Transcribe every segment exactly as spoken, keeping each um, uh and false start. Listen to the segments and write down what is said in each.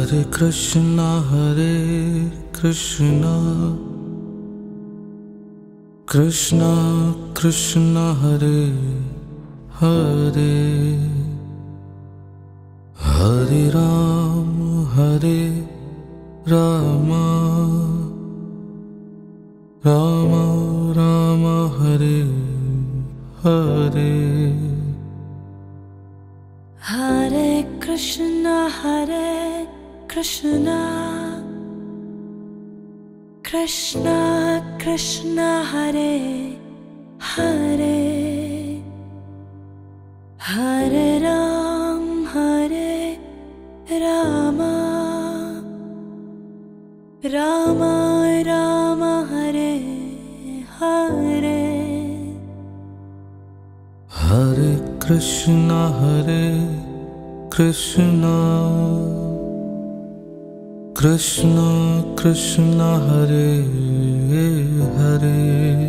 Hare Krishna, Hare Krishna, Krishna Krishna, Hare Hare, Hare Ram, Hare Rama, Rama Rama, Hare Hare. Hare Krishna, Hare Krishna, Krishna Krishna, Hare Hare, Hare Ram, Hare Rama, Rama Rama, Hare Hare. Hare Krishna, Hare Krishna, Krishna Krishna, Hare Hare,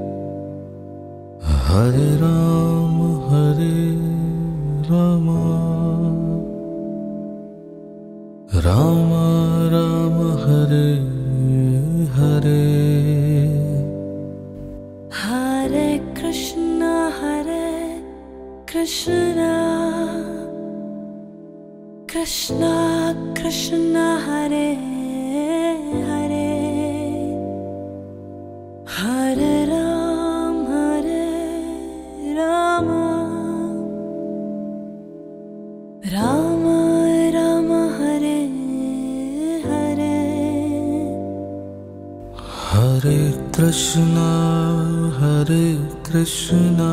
Hare Ram, Hare Rama, Rama Rama, Hare Hare. Hare Krishna, Hare Krishna, Krishna Krishna, Hare Hare, Hare Ram, Hare Rama, Rama Rama, Hare Hare. Hare Krishna, Hare Krishna,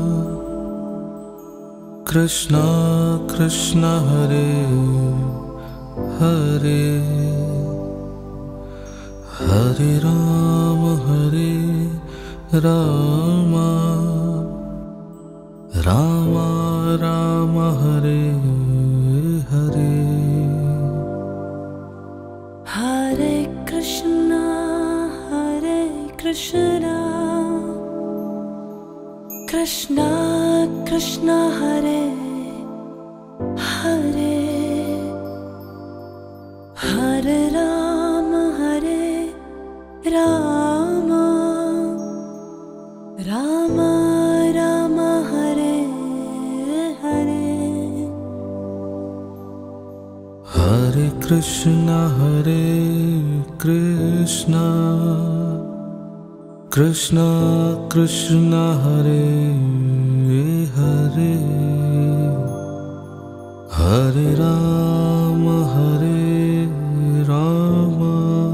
Krishna Krishna, Hare Hare, Hare Ram, Hare Rama, Rama Rama, Hare Hare. Hare Krishna, Hare Krishna, Krishna Krishna, Hare Hare, Hare Ram, Hare Rama, Rama Rama, Hare Hare. Hare Krishna, Hare Krishna, Krishna Krishna, Hare Hare, Hare Ram, Hare Rama,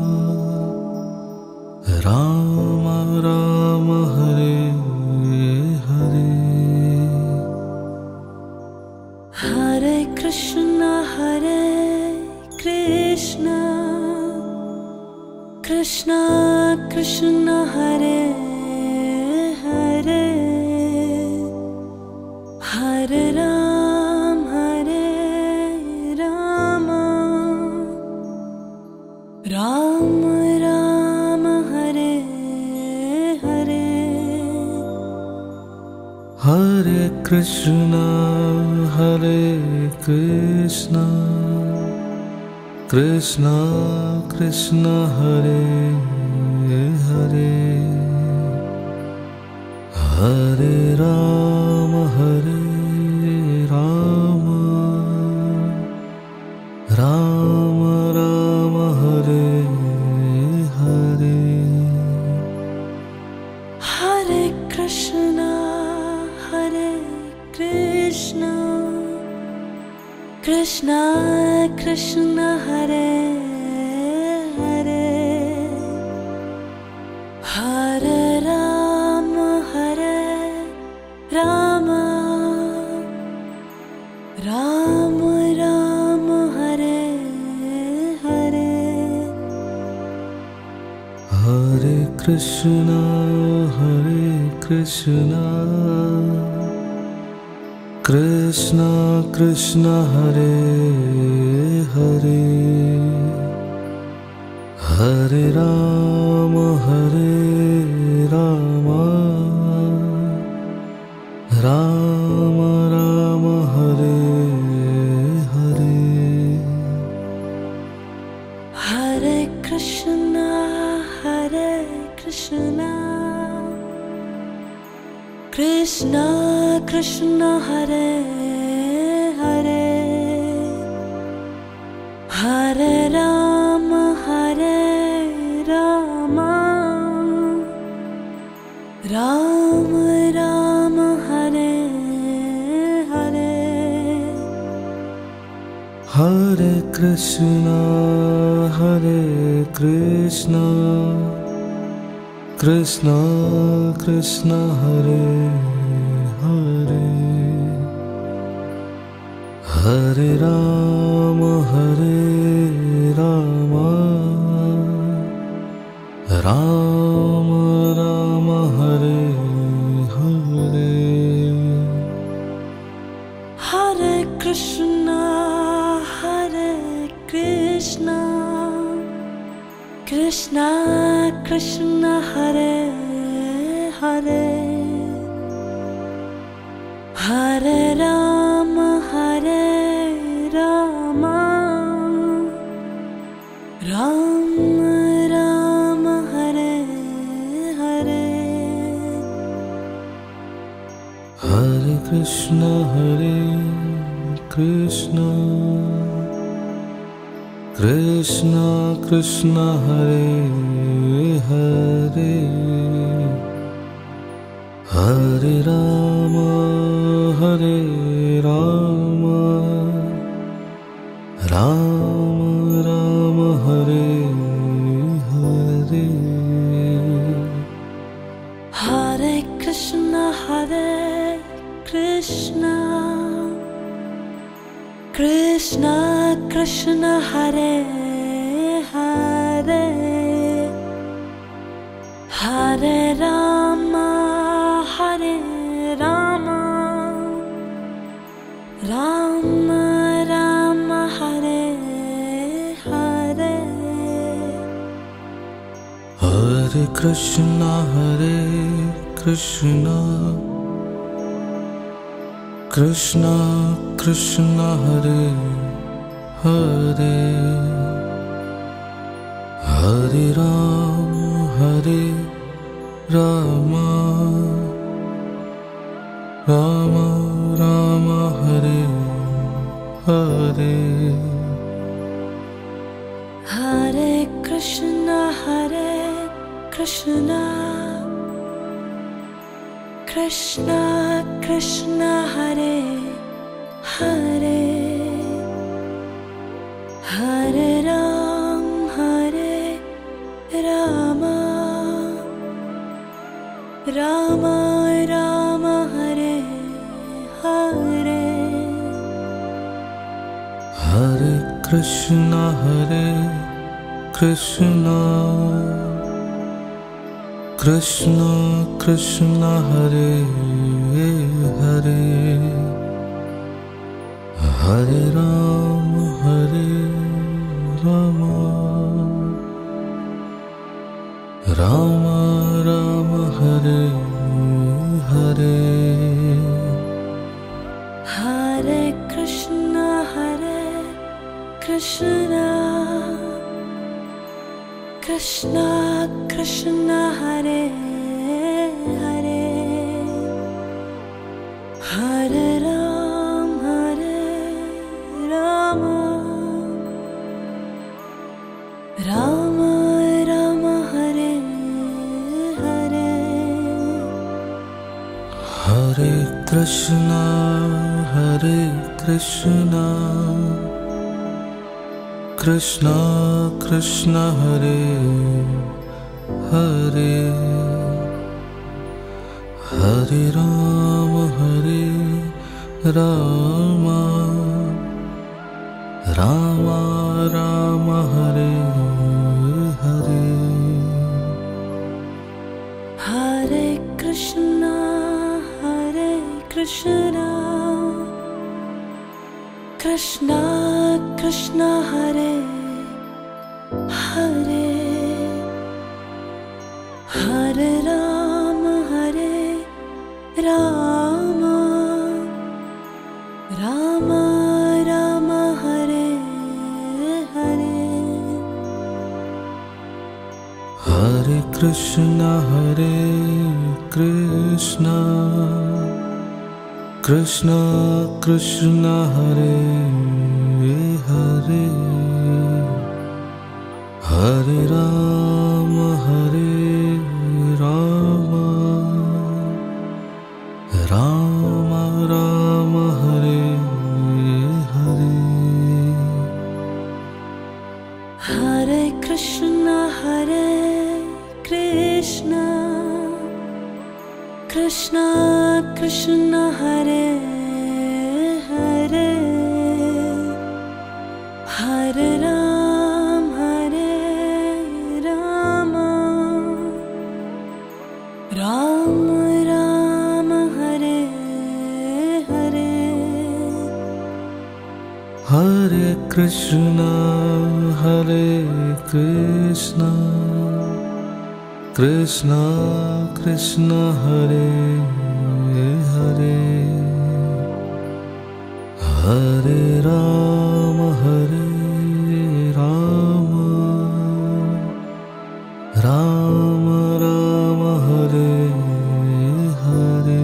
Rama Rama, Hare Hare. Hare Krishna, Hare Krishna, Krishna Krishna, Hare Hare, Hare Ram, Hare Rama, Rama Rama, Hare Hare. Hare Krishna, Hare Krishna, Krishna Krishna, Hare Hare, Hare Ram, Hare Rama, Rama Rama, Hare Hare. Hare Krishna, Hare Krishna, Krishna Krishna, Hare Hare, Hare Ram, Hare Rama, Rama Rama, Hare Hare. Hare Krishna, Hare Krishna, Krishna Krishna, Hare Hare, Hare Ram, Hare Rama, Rama Rama, Hare Hare. Krishna, Hare Krishna, Krishna Krishna, Hare Hare, Hare Rama, Hare Rama, Rama Rama, Hare Hare, Hare Krishna, Hare Krishna, Krishna Krishna, Hare Hare, Hare Rama, Hare Rama, Rama Rama, Hare Hare, Hare Krishna, Hare Krishna, Krishna Krishna, Hare Hare, Hare Rama, Hare Rama, Rama Rama, Hare Hare, Hare Krishna, Hare Krishna, Krishna Krishna, Hare Hare, Hare Rama, Hare Rama, Rama Rama, Hare Hare, Hare Krishna, Hare Krishna, Krishna Krishna, Hare Hare, Hare Rama, Hare Rama, Rama Rama, Hare Hare, Hare Krishna, Hare Krishna, Krishna Krishna, Hare Hare, Hare Rama, Hare Rama, Rama Rama, Hare Hare, Hare Krishna, Hare Krishna, Krishna Krishna, Hare Hare, Hare Rama, Hare Rama, Rama Rama, Hare Hare, Hare Krishna, Hare Krishna, Krishna Krishna, Hare Hare, Hare Rama, Hare Rama, Rama Rama, Hare Hare, Hare Krishna, Hare Krishna, Krishna Krishna, Hare Hare, Hare Rama, Hare Rama, Rama Rama, Hare Hare, Hare Krishna, Hare Krishna, Krishna Krishna, Hare Hare, Hare Rama, Hare Rama, Rama Rama, Hare Hare, Hare Krishna, Hare Krishna, Krishna Krishna, Hare Hare, Hare Rama, Hare Rama, Rama Rama, Hare Hare, Hare Krishna, Hare Krishna, Krishna Krishna, Hare Hare, Hare Rama, Hare Rama, Rama Rama, Hare Hare. Hare Krishna, Hare Krishna, Krishna Krishna, Hare Hare, Hare Rama, Hare Rama, Rama Rama, Hare Hare. Hare Krishna, Hare Krishna, Krishna Krishna, Hare Hare, Hare Rama, Hare Rama, Rama Rama, Hare Hare.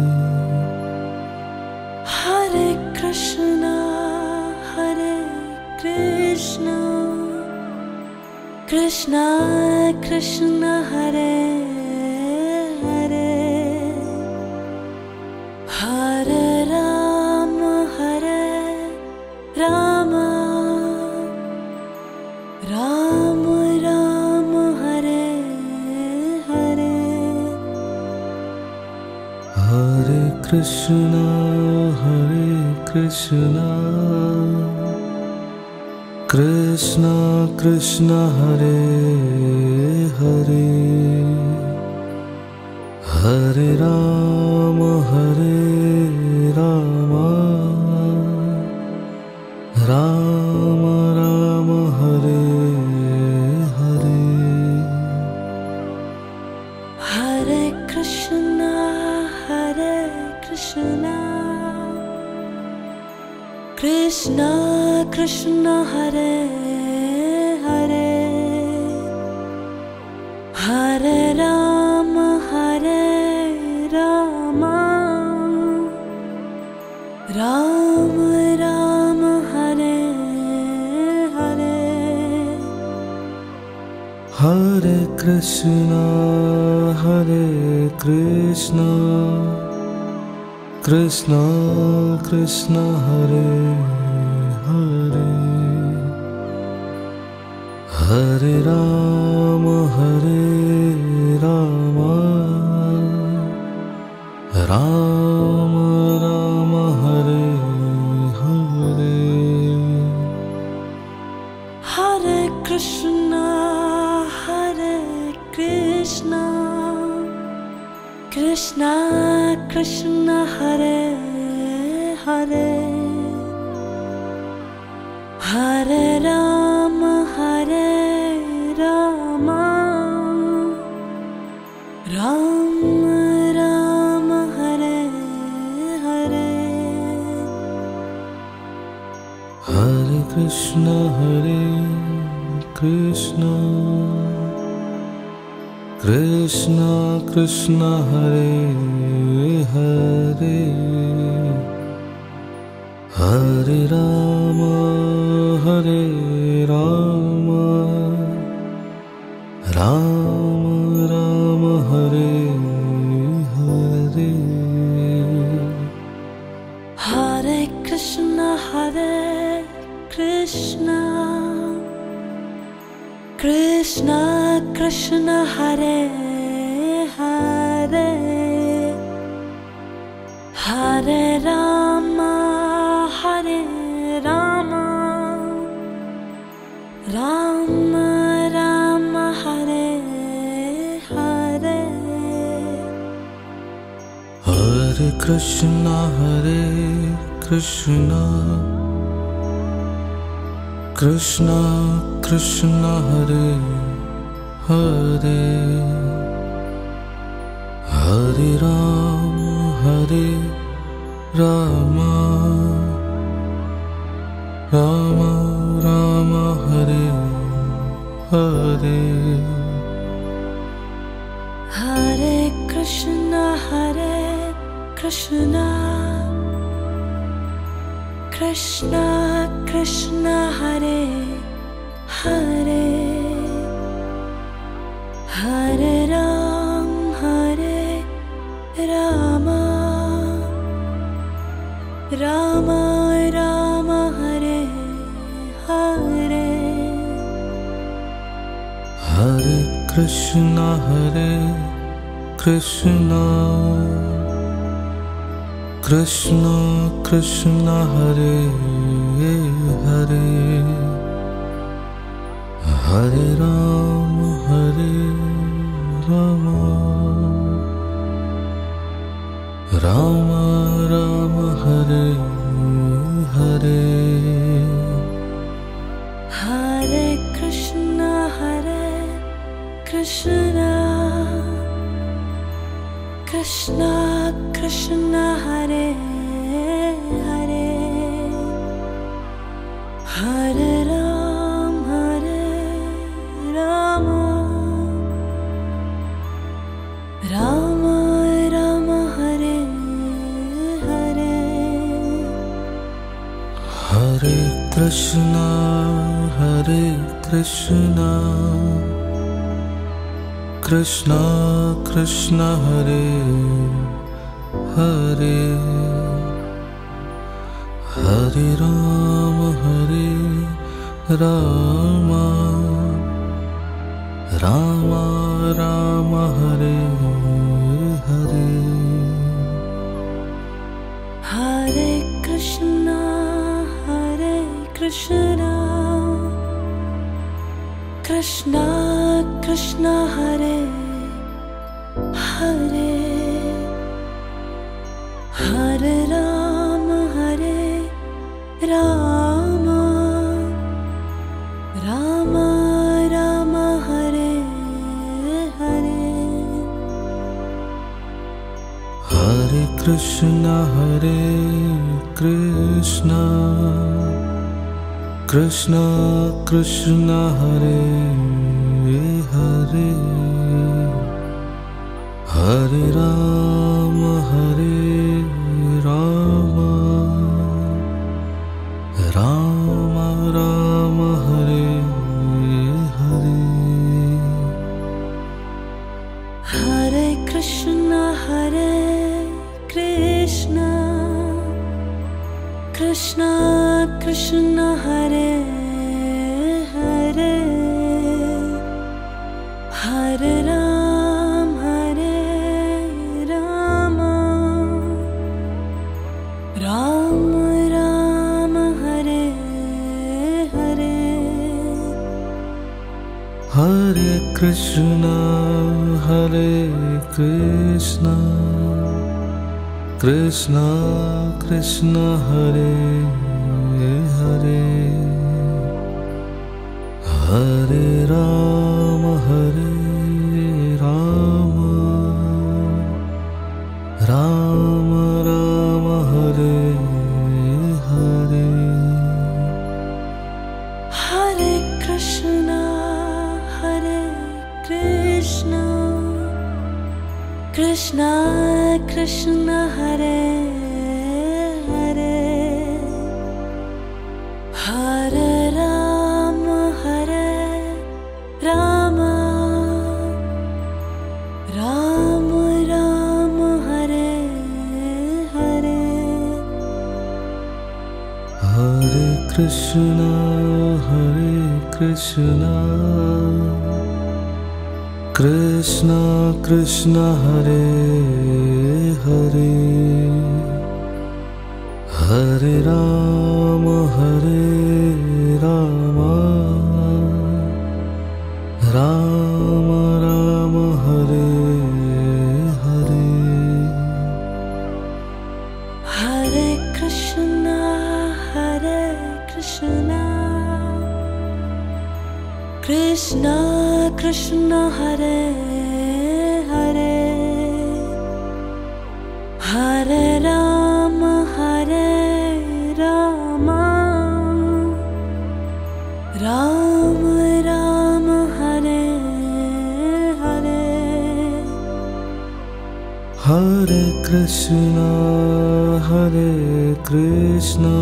Hare Krishna, Hare Krishna, Krishna Krishna, Hare Hare, Hare Rama, Hare Rama, Rama Rama, Hare Hare. Hare Krishna, Hare Krishna, Krishna Krishna, Hare Hare, Hare Rama, Hare Rama, Rama Rama, Hare Hare. Hare Krishna, Hare Krishna, Krishna Krishna, Hare Hare, Hare Rama, Hare Rama, Rama Rama, Hare Hare. Hare Krishna, Hare Krishna, Krishna Krishna, Hare Hare, Hare Rama, Hare Rama, Rama Rama, Hare Hare. Hare Krishna, Hare Krishna, Krishna Krishna, Hare Hare, Hare Rama, Hare Rama, Rama Rama, Hare Hare. Hare Krishna, Hare Krishna, Krishna Krishna, Hare Hare, Hare Rama, Hare Rama, Rama Rama, Hare Hare. Hare Krishna, Hare Krishna, Krishna Krishna, Hare Hare, Hare Rama, Hare Rama, Rama Rama, Hare Hare. Hare Krishna, Hare Krishna, Krishna Krishna, Hare Hare, Hare Rama, Hare Rama, Rama Rama, Hare Hare, Krishna, Hare Krishna, Krishna Krishna, Hare Hare, Hare Ram, Hare Rama, Rama Rama, Hare Hare. Hare Krishna, Hare Krishna, Krishna Krishna, Hare Hare, Hare Ram, Hare Rama, Rama Rama, Hare Hare. Hare Krishna, Hare Krishna, Krishna Krishna, Hare Hare, Hare Ram, Hare Rama, Rama Rama, Hare Hare. Hare Krishna, Hare Krishna, Krishna Krishna, Hare Hare, Hare Ram, Hare Rama, Rama Rama, Hare Hare. Hare Krishna, Hare Krishna, Krishna Krishna, Hare Hare, Hare Ram, Hare Rama, Rama Rama, Hare Hare. Hare Krishna, Hare Krishna, Krishna Krishna, Hare Hare, Hare Ram, Hare Rama, Rama Rama, Hare Hare. Hare Krishna, Hare Krishna, Krishna Krishna, Hare Hare, Hare Ram, Hare Rama, Rama Rama, Hare Hare. Hare Krishna, Hare Krishna, Krishna Krishna, Hare Hare, Hare Rama, Hare Rama, Rama Rama, Hare Hare. Hare Krishna, Hare Krishna, Krishna Krishna, Hare Hare, Hare Rama, Hare Rama, Rama Rama, Hare Hare. Hare Krishna, Hare Krishna, Krishna Krishna, Hare Hare, Hare Rama, Hare Rama, Rama Rama, Hare Hare. Hare Krishna, Hare Krishna, Krishna Krishna, Hare Hare, Hare Rama, Hare Rama, Rama Rama, Hare Hare. Hare Krishna, Hare Krishna,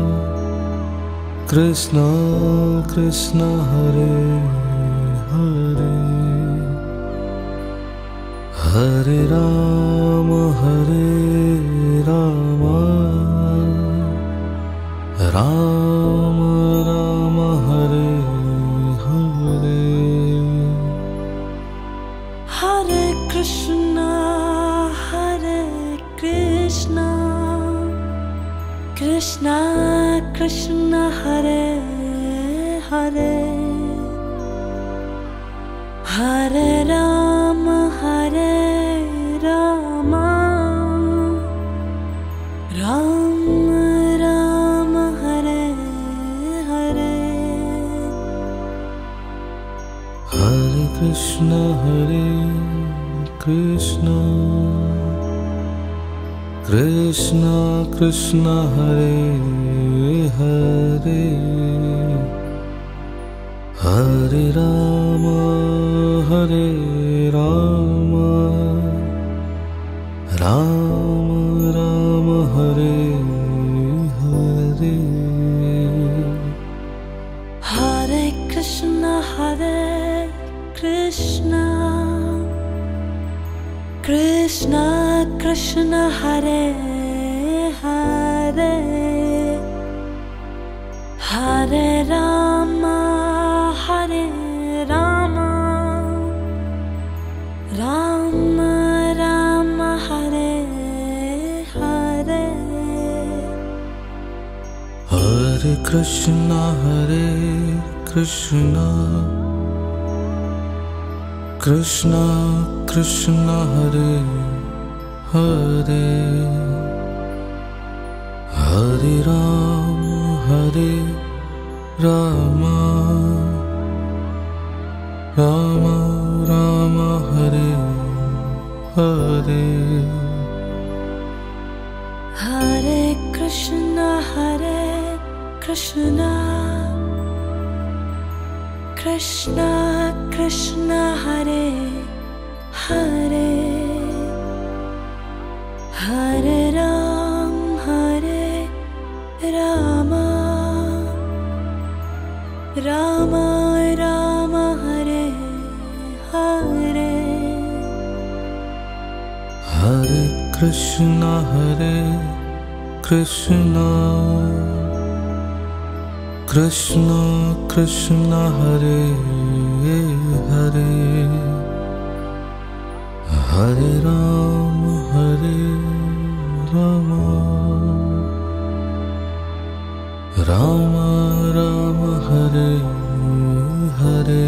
Krishna Krishna, Hare Hare, Hare Rama, Hare Rama, Rama Rama, Hare Hare, Hare Krishna, Hare Krishna, Krishna Krishna, Hare Hare, Hare Rama, Hare Rama, Rama Rama, Hare Hare, Hare Krishna, Hare Krishna, Krishna Krishna, Hare Hare, Hare Rama, Hare Rama, Rama Rama, Hare Hare, Hare Krishna, Hare Krishna, Krishna Krishna, Hare Hare, Hare Rama, Hare Rama, Rama Rama, Hare Hare, Hare Krishna, Hare Krishna, Krishna Krishna, Hare Hare, Hare Rama, Hare Rama, Rama Rama, Hare Hare, Hare Krishna, Hare Krishna, Krishna Krishna, Hare Hare, Hare Ram, Hare Rama, Rama Rama, Hare Hare, Hare Krishna, Hare Krishna, Krishna Krishna, Hare Hare, Hare Rama, Hare Rama, Rama Rama, Hare Hare,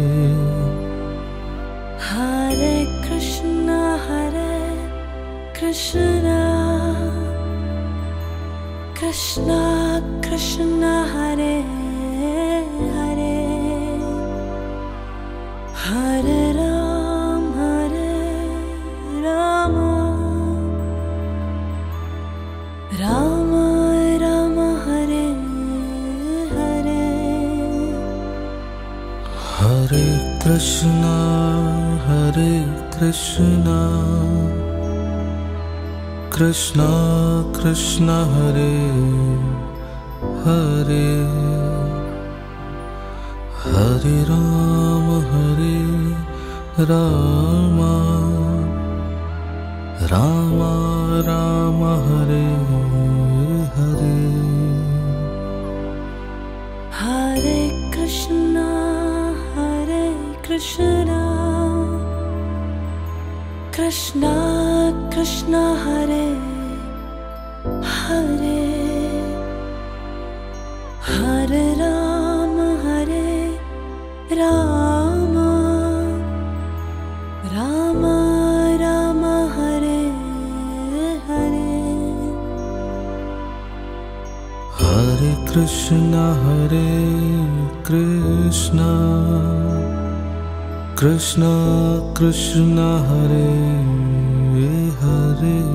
Hare Krishna, Hare Krishna, Krishna Krishna, Hare Hare, Hare Ram, Hare Rama, Rama Rama, Hare Hare, Hare Krishna, Hare Krishna, Krishna Krishna, Hare Hare, Hare Rama, Hare Rama, Rama Rama, Hare Hare, Hare Krishna, Hare Krishna, Krishna Krishna, Hare Hare, Hare Rama, Hare Rama, Rama Rama, Hare Hare, Hare Krishna, Hare Krishna, Krishna Krishna, Hare Hare,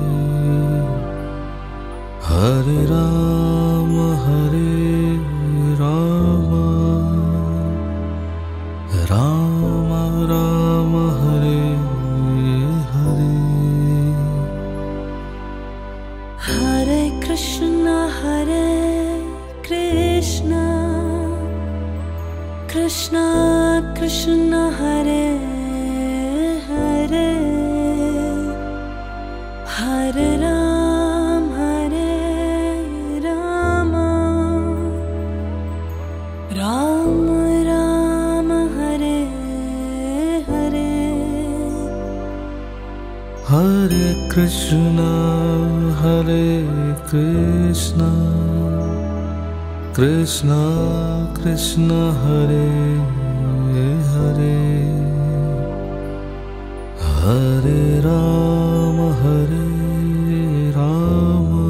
Hare Rama, Hare Rama, Rama, Rama, Hare Hare, Krishna Krishna Hare Hare Hare Ram Hare Rama Ram Ram Hare Hare Hare Krishna Hare Krishna Krishna Krishna Hare Hare Hare Rama Hare Rama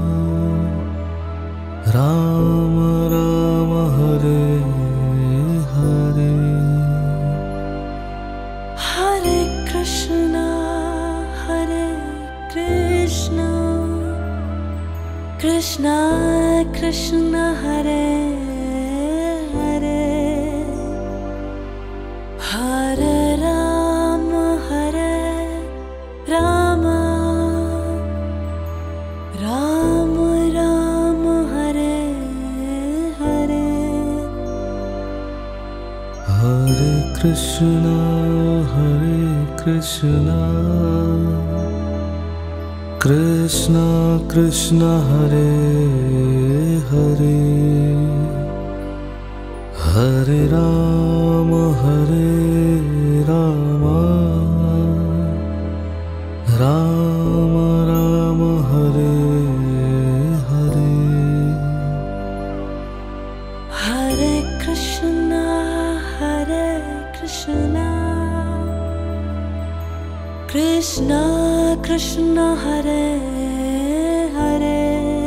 Rama Rama Hare Hare Hare Krishna Hare Krishna Krishna Krishna Hare Hare Hare Rama Hare Rama Rama Rama Hare Hare Hare Krishna Hare Krishna Krishna Krishna Hare Hare Hare Rama Hare Rama Rama Rama Hare Hare Hare Krishna Hare Krishna Krishna Krishna Hare Hare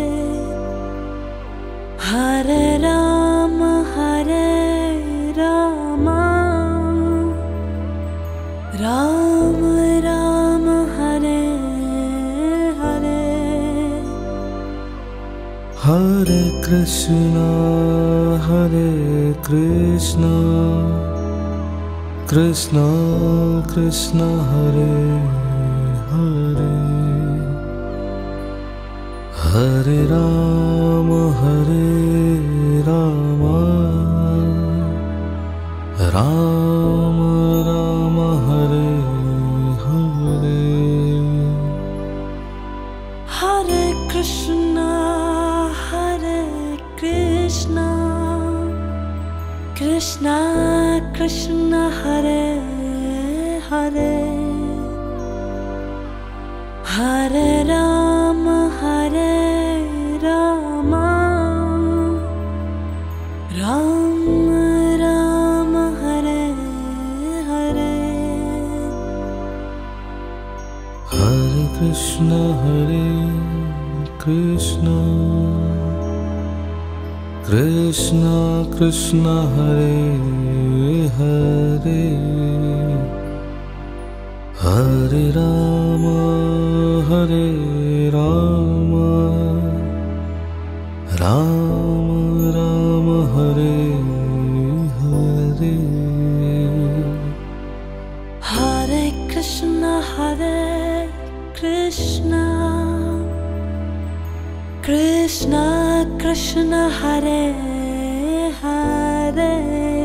Hare Rama Hare Rama Rama Rama Hare Hare Hare Krishna Hare Krishna Krishna Krishna Hare Hare Hare Rama Hare Rama Rama Rama Hare Hare Hare Krishna Hare Krishna Krishna Krishna Hare Hare Hare Rama Hare Rama Rama Rama Hare Hare Hare Krishna Hare Krishna Krishna Krishna Hare Hare Hare Rama Hare Rama Rama Rama Hare Hare Hare Krishna Hare Krishna Krishna Krishna Hare Hare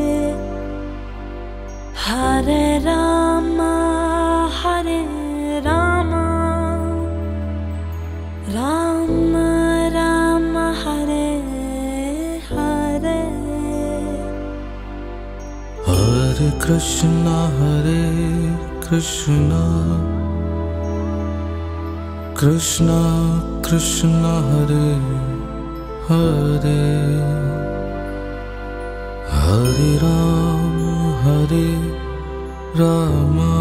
Hare Rama Hare Rama Rama Rama Hare Hare Hare Krishna Hare Krishna Krishna Krishna Hare Hare Hare Rama Hare Rama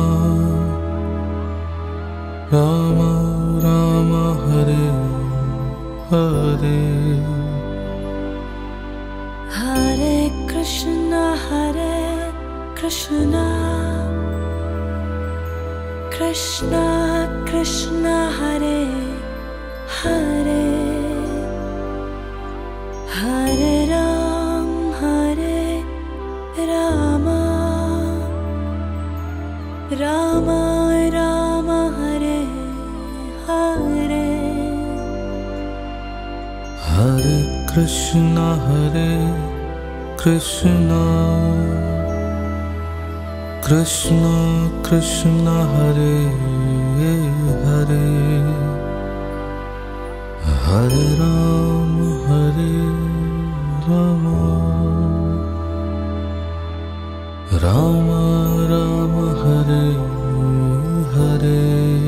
Rama Rama Hare Hare Hare Krishna Hare Krishna Krishna Krishna Hare Hare Hare Ram Hare Rama Rama Rama Hare Hare Hare Krishna Hare Krishna Krishna Krishna Hare Hare Hare Ram Hare Rama Rama Rama Hare Hare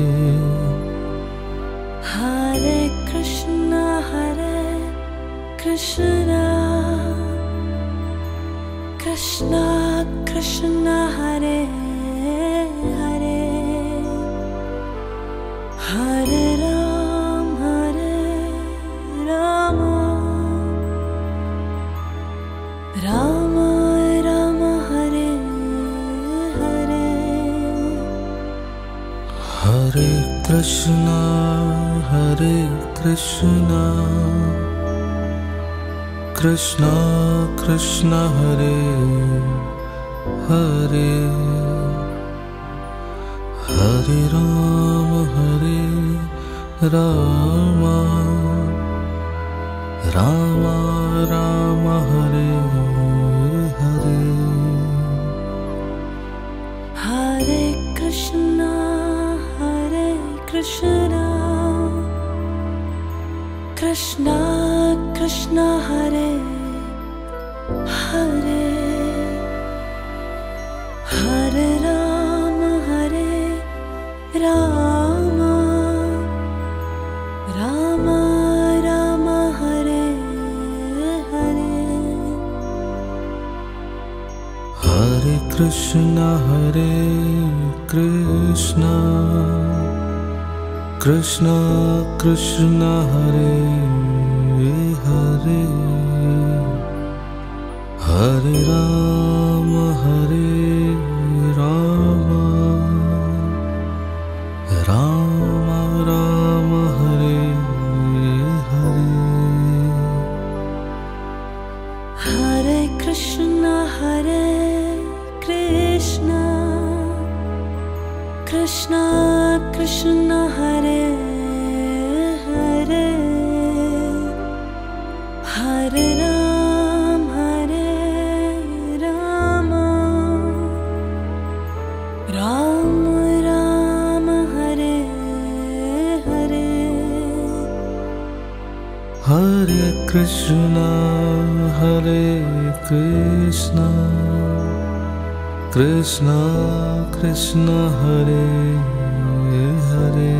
Hare Krishna Hare Krishna Krishna Krishna Hare Hare Hare Ram Hare Rama Rama Rama Hare Hare Hare Krishna Hare Krishna Krishna Krishna Hare Hare Hare Rama Hare Rama Rama Rama Hare Hare Hare Krishna Hare Krishna Krishna Krishna Hare Hare Hare Rama Hare Rama Rama Rama Hare Hare Hare Krishna Hare Krishna Krishna Krishna Hare Hare Hare Rama Hare Rama Rama Rama Hare Hare Hare Krishna Hare Krishna Krishna Krishna Hare Hare Hare Ram Hare Rama Rama Rama Hare Hare Hare Krishna Hare Krishna Krishna Krishna Hare Hare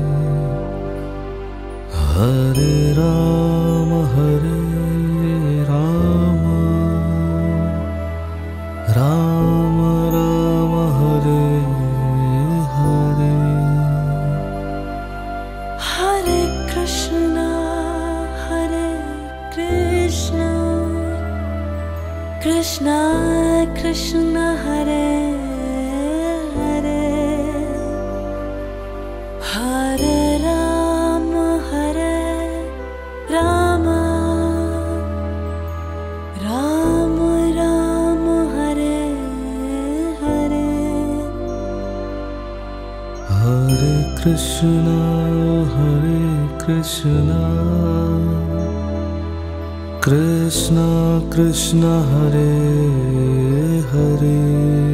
Hare Rama Hare Rama Rama Rama Hare Hare Hare Krishna Hare Krishna Krishna Krishna Hare Hare Hare Rama Hare Rama Rama Rama Hare Hare Hare Krishna Hare Krishna Krishna Krishna Hare Hare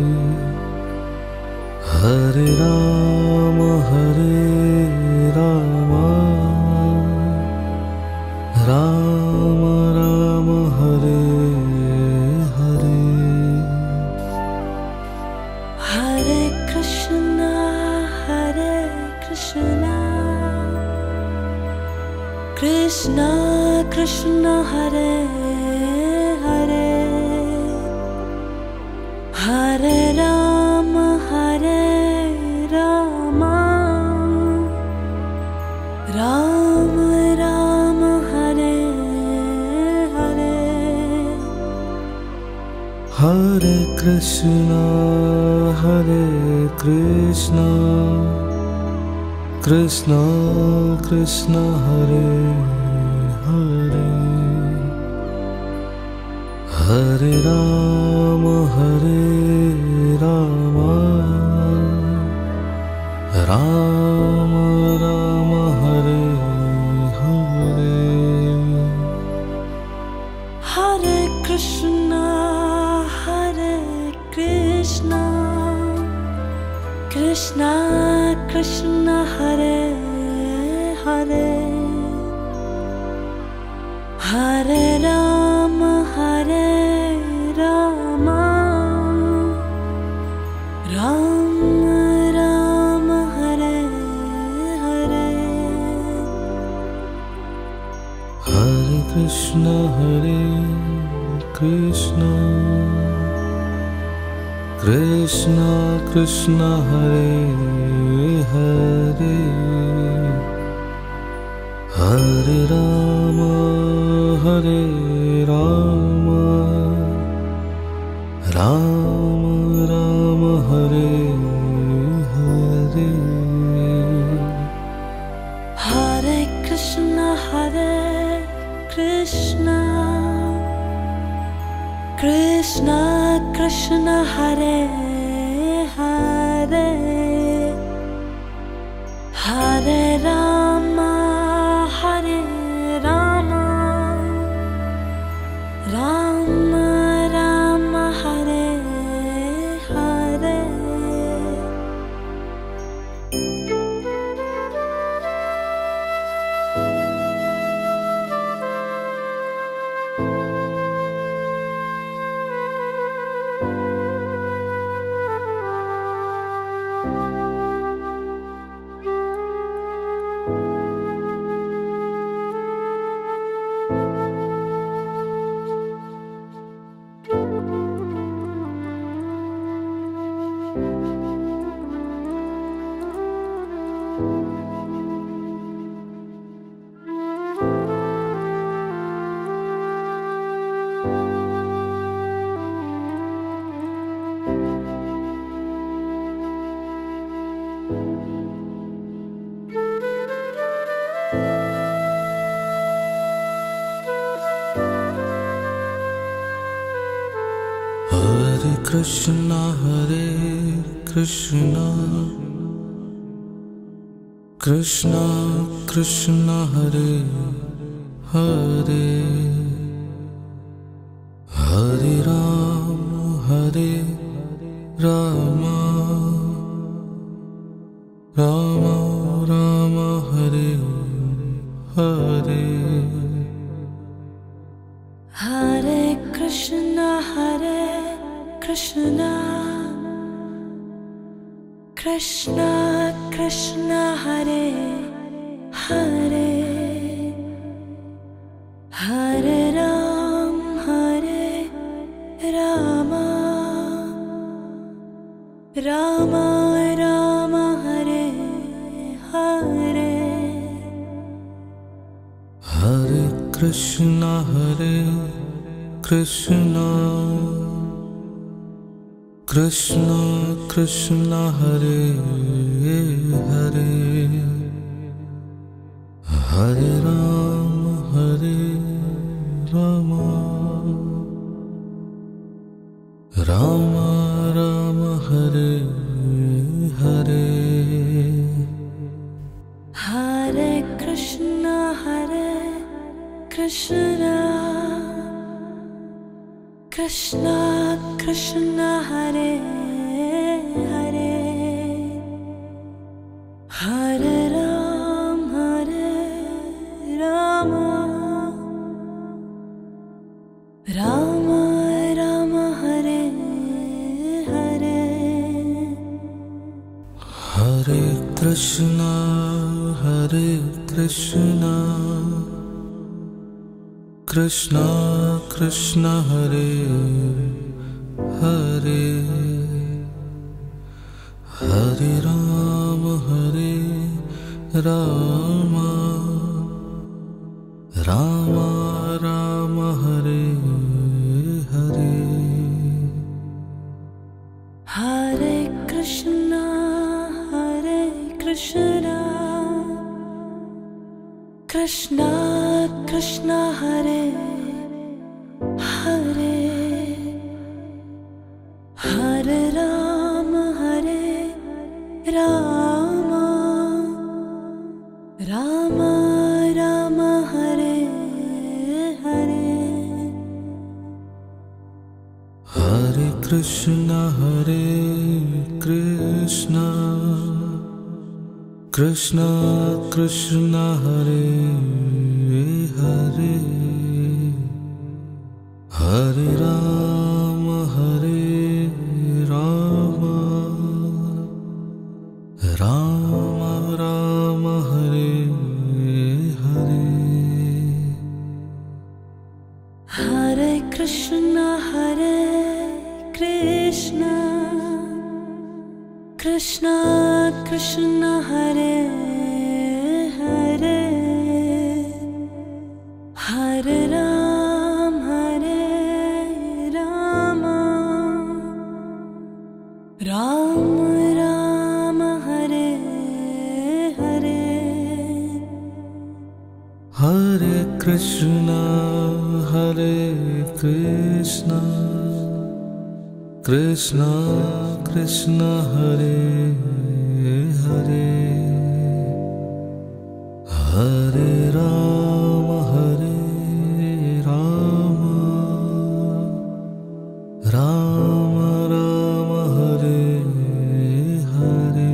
Hare Rama Hare Rama Rama Rama Hare Hare Hare Krishna Hare Krishna Krishna Krishna Hare Hare Hare Rama Hare Rama Rama Rama Hare Hare Hare Krishna Hare Krishna Krishna Krishna Hare Hare Hare Rama Hare Rama Rama Rama Hare Hare Hare Krishna Krishna, Krishna Krishna Hare Hare, Hare Rama Hare Rama, Rama Rama Hare Hare, Hare Krishna Hare Krishna, Krishna Krishna Hare Hare, Hare Rama Hare Rama, Rama Rama Hare Hare, Hare Krishna Hare Krishna, Krishna Krishna Hare Hare, Hare Rama Hare Rama, Rama Rama Hare Hare. Hare Krishna Hare Krishna, Krishna Krishna Hare Hare, Hare Rama Hare Rama, Rama Rama Hare Hare, Hare Krishna Hare Krishna, Krishna Krishna Hare Hare, Hare Rama Hare Rama, Rama Rama Hare Hare, Hare Krishna Hare Krishna, Krishna Krishna Hare Hare, Hare Rama Hare Rama, Rama Rama Hare Hare, Hare Krishna Hare Krishna, Krishna Krishna Hare Hare, Hare Rama Hare Rama, Rama Rama Hare Hare, Hare Krishna Hare Krishna, Krishna Krishna Hare Hare, Hare Rama Hare Rama, Rama Rama Hare Hare, Hare Krishna Hare Krishna, Krishna Krishna Hare Hare, Hare Rama Hare Rama, Rama Rama Hare Hare, Hare Krishna Hare Krishna Krishna Krishna Hare Hare Hare Rama Hare Rama Rama Rama Hare Hare Hare Krishna Hare Krishna Krishna Krishna Hare Hare Hare Ram Hare Rama Ram Ram Hare Hare Hare Krishna Hare Krishna Krishna Krishna Hare Hare Hare Rama Hare Rama Rama Rama Hare Hare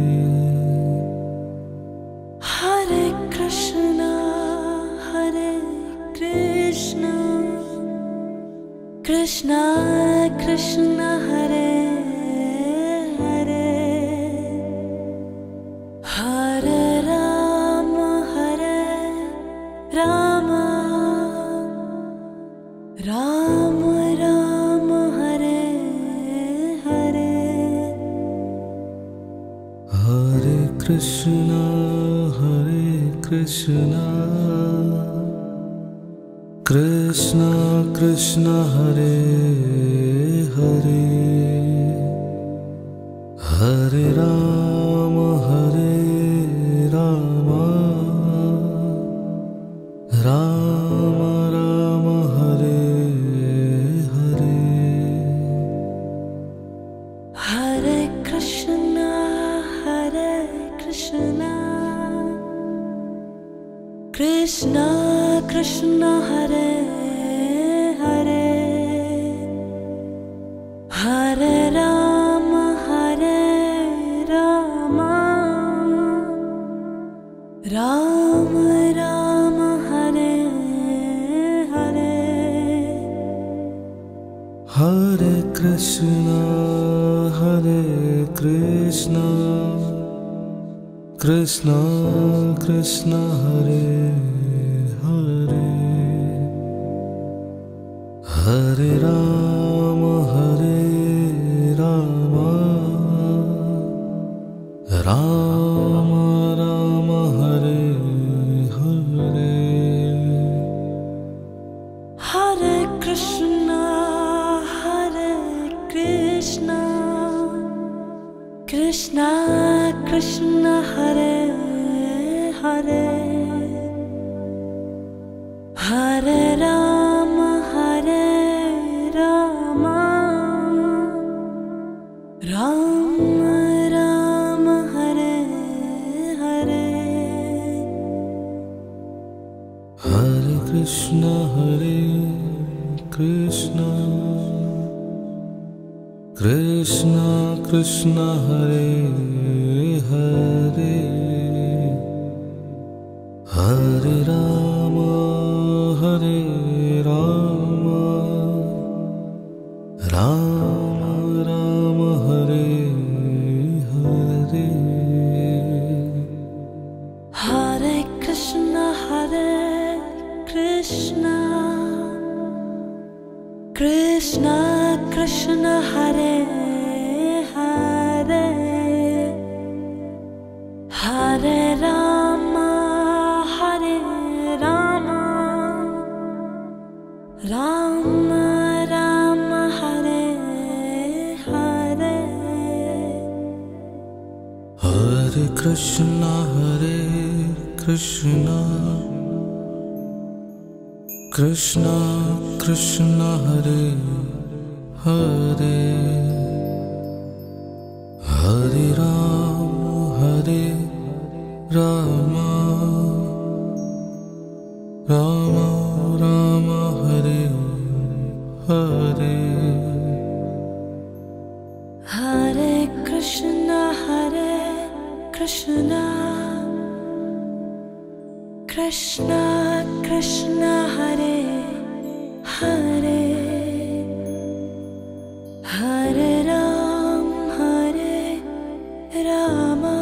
Hare Krishna Hare Krishna Krishna Krishna Hare Hare Hare Rama Hare Rama Rama Rama Hare Hare Hare Krishna Hare Krishna Krishna Krishna Hare Hare Hare Rama Hare Rama Rama Rama Hare Hare Hare Krishna Hare Krishna Krishna Krishna Hare Hare Hare Rama Hare Rama Rama Rama Hare Hare Hare Krishna Hare Krishna Krishna Krishna Hare Hare Hare Rama Hare Rama Rama Rama Hare Hare Hare Krishna Hare Krishna Krishna Krishna Hare Hare Hare Rama Hare Rama Rama Rama Hare Hare Hare Krishna Hare Krishna Krishna Krishna Hare Hare Hare Rama Hare Rama Rama Rama Hare Hare Hare Krishna Hare Krishna Krishna Krishna Hare Hare Hare Rama Hare Rama Rama Rama Hare Hare Hare Krishna Hare Krishna Krishna Krishna Hare Hare Hare Rama Hare Rama Rama Rama Hare Hare Hare Krishna, Hare Krishna, Krishna Krishna, Hare Hare, Hare Ram, Hare Rama,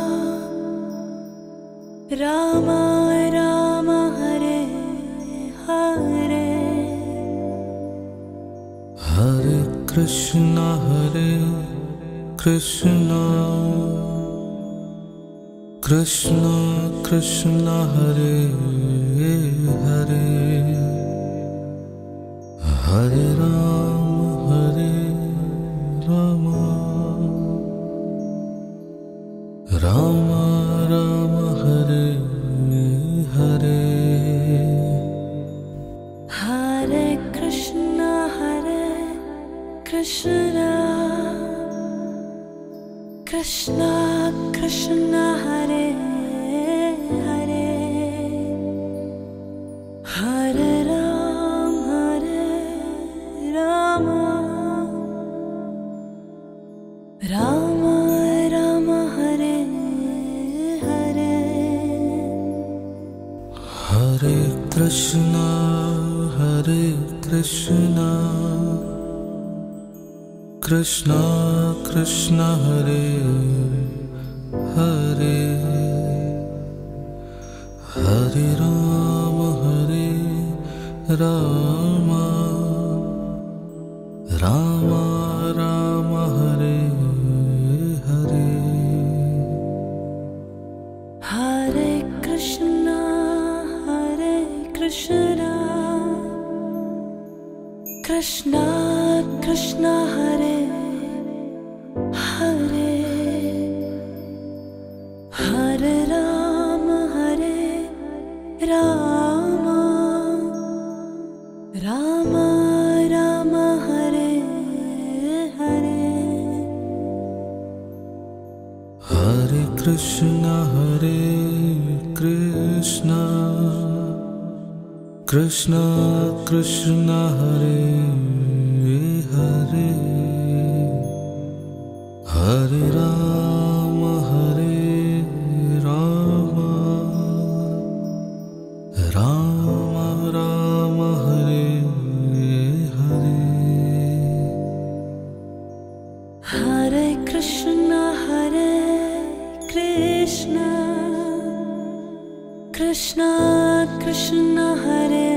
Rama Rama, Hare Hare. Hare Krishna, Hare Krishna, Krishna Krishna, Hare Hare, Hare Ram, Hare Rama, Rama Rama, Hare Hare. Hare Krishna, Hare Krishna, Krishna Krishna, Hare Hare, Hare Ram, Hare Rama, Rama Rama, Hare Hare. Hare Krishna, Hare Krishna, Krishna Krishna, Hare Hare, Hare Ram, Hare Rama, Rama Rama, Hare Hare. Hare Krishna, Hare Krishna, Krishna Krishna, Hare Hare, Hare Ram, Hare Rama, Rama Rama, Hare Hare. Hare Krishna, Hare Krishna, Krishna Krishna, Hare Hare, Hare Ram, Hare Rama, Rama Rama, Hare Hare. Hare Krishna, Hare Krishna, Krishna Krishna, Hare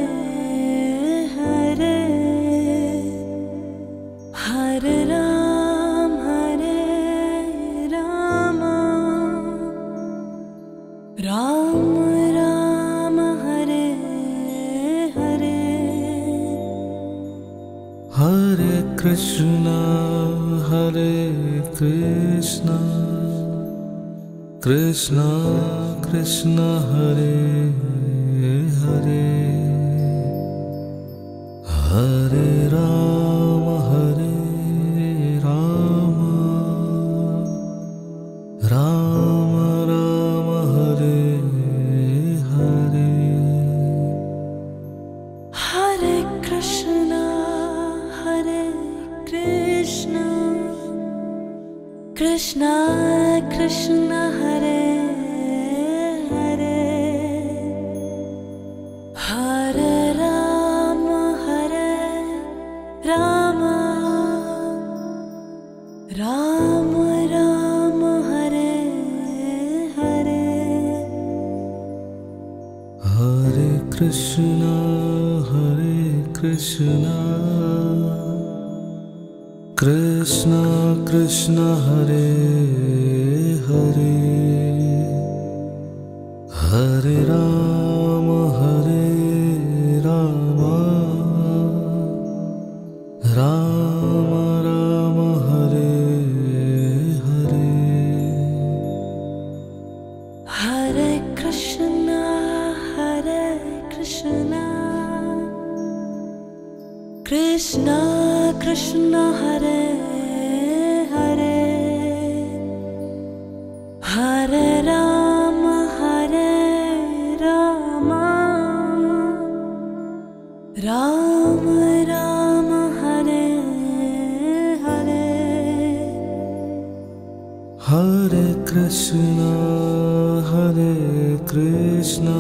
Hare, Hare Ram, Hare Rama, Rama Rama, Hare Hare. Hare Krishna, Hare Krishna, Krishna Krishna, Hare Hare, Hare Rama, Hare Rama, Rama Rama, Hare Hare. Hare Krishna, Hare Krishna, Krishna Krishna, Hare Hare, Hare Rama, Hare Rama, Rama Rama, Hare Hare. Hare Krishna, Hare Krishna, Krishna Krishna, Hare Hare, Hare Rama, Hare Rama, Rama Rama, Hare Hare. Hare Krishna, Hare Krishna, Krishna Krishna, Hare Hare, Hare Krishna, Hare Krishna,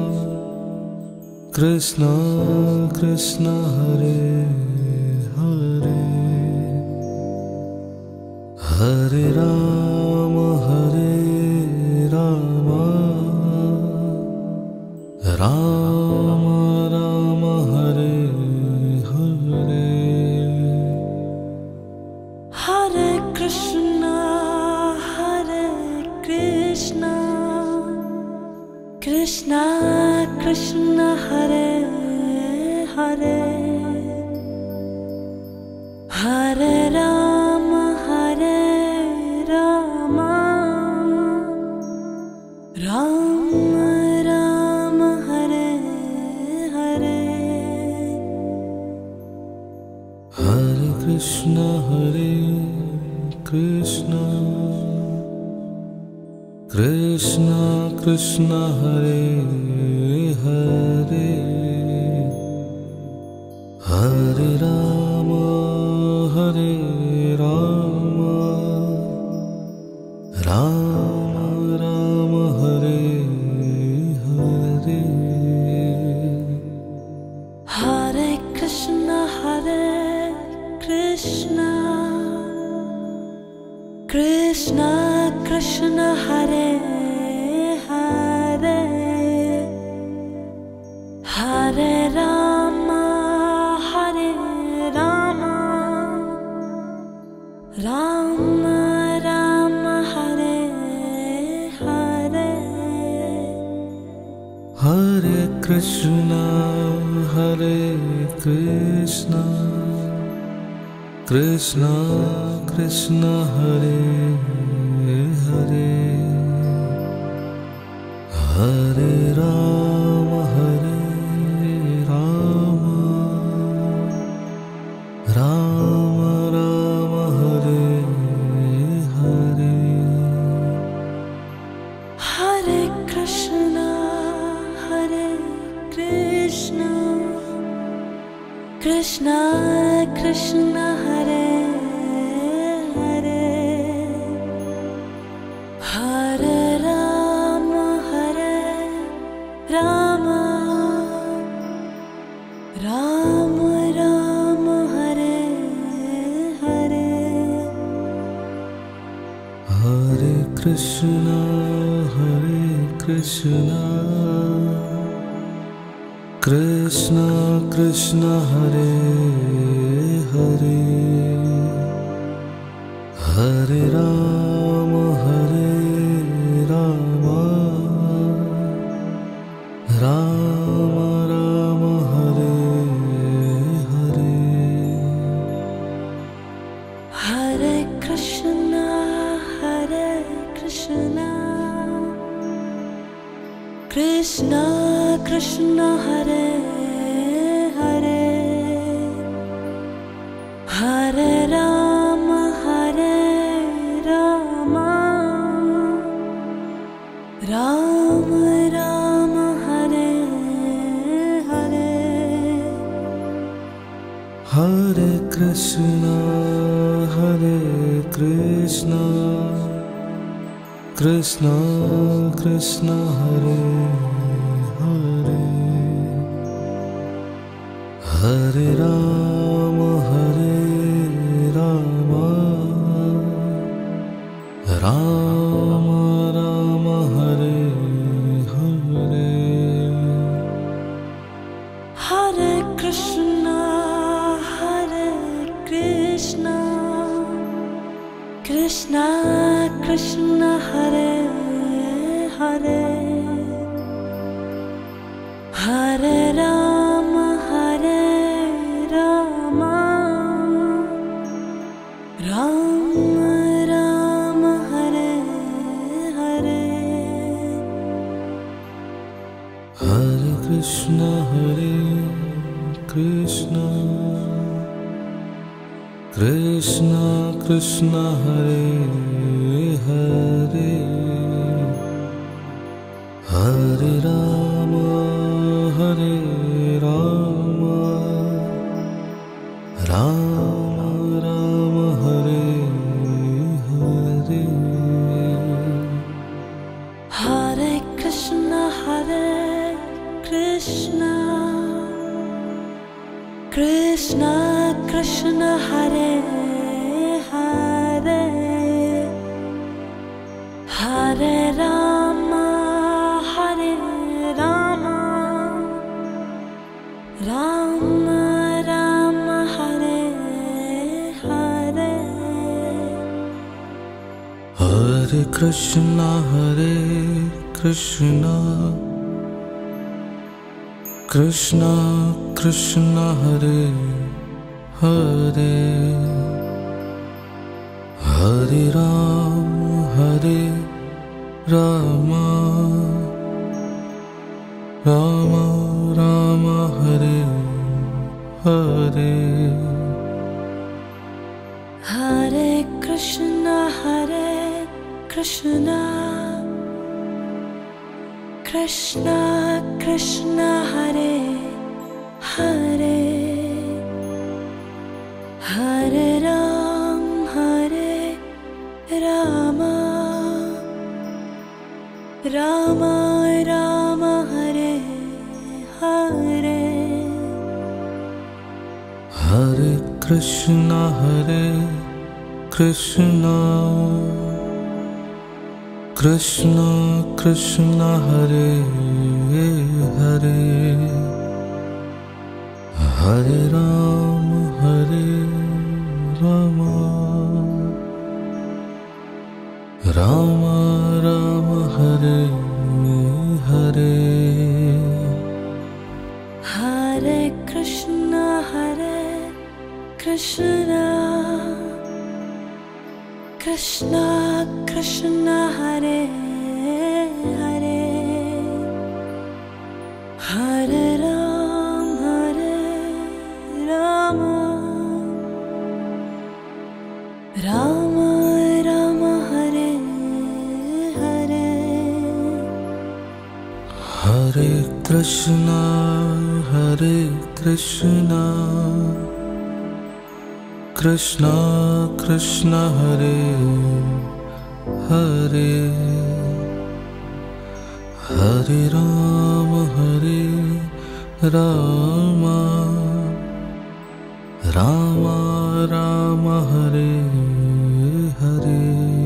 Krishna Krishna Hare Hare, Hare Rama, Hare Rama, Rama Rama, Hare Hare. Hare Krishna, Hare Krishna, Krishna Krishna Hare Hare, Hare Rama, Hare Rama, Rama Rama, Hare Hare. Hare Krishna, Hare Krishna, Krishna Krishna Hare Hare, Hare Rama, Hare Rama, Rama Rama, Hare Hare. Hare Krishna, Hare Krishna, Krishna Krishna Hare Hare, Hare Rama, Hare Rama, Rama Rama, Hare Hare. Hare Krishna, Hare Krishna, Krishna Krishna Hare Hare, Hare Rama, Hare Rama, Rama Rama, Hare Hare. Hare Krishna, Hare Krishna, Krishna Krishna Hare Hare, Hare Rama, Hare Rama, Rama Rama, Hare Hare. Hare Krishna, Hare Krishna, Krishna Krishna Hare Hare, Hare Rama, Hare Rama, Rama Rama, Hare Hare. Hare Krishna, Hare Krishna, Krishna Krishna Hare Hare, Hare Rama, Hare Rama, Rama Rama, Hare Hare. Hare Krishna, Hare Krishna, Krishna Krishna Hare Hare, Hare Rama, Hare Rama, Rama Rama, Hare Hare. Hare Krishna, Hare Krishna, Krishna Krishna Hare Hare, Hare Rama, Hare Rama, Rama Rama, Hare Hare. Hare Krishna, Hare Krishna, Krishna Krishna Hare Hare, Hare Rama, Hare Rama, Rama Rama, Hare Hare. Krishna Hare Hare Hare Rama Hare Rama Rama Rama Hare Hare Hare Krishna Hare Krishna Krishna Krishna Hare Hare Hare Rama Hare Rama Rama Rama Hare Hare Hare Krishna Hare Krishna Krishna Krishna Hare Hare Hare Rama Hare Rama Rama Rama Hare Hare Hare Krishna Hare Krishna Krishna Krishna Hare Hare Hare Rama Hare Rama Rama Rama Hare Hare Hare Krishna Hare Krishna Krishna Krishna Hare Hare Hare Rama Hare Rama Rama Rama Hare Hare Hare Krishna Hare Krishna Krishna Krishna Hare Hare Hare Rama Hare Rama Rama Rama Hare Hare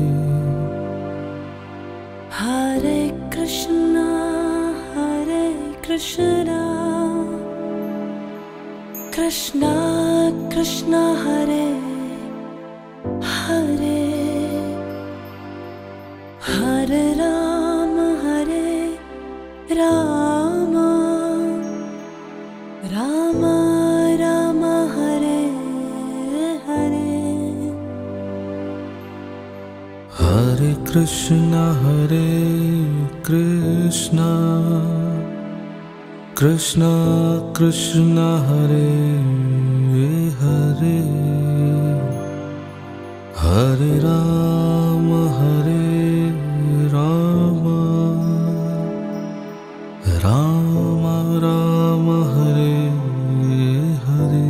Hare Krishna Hare Krishna Krishna Krishna Hare Hare Hare Rama Hare Rama Rama Rama Hare Hare Hare Krishna Hare Krishna Krishna Krishna Hare Hare Hare Rama Hare Rama Rama Rama Hare Hare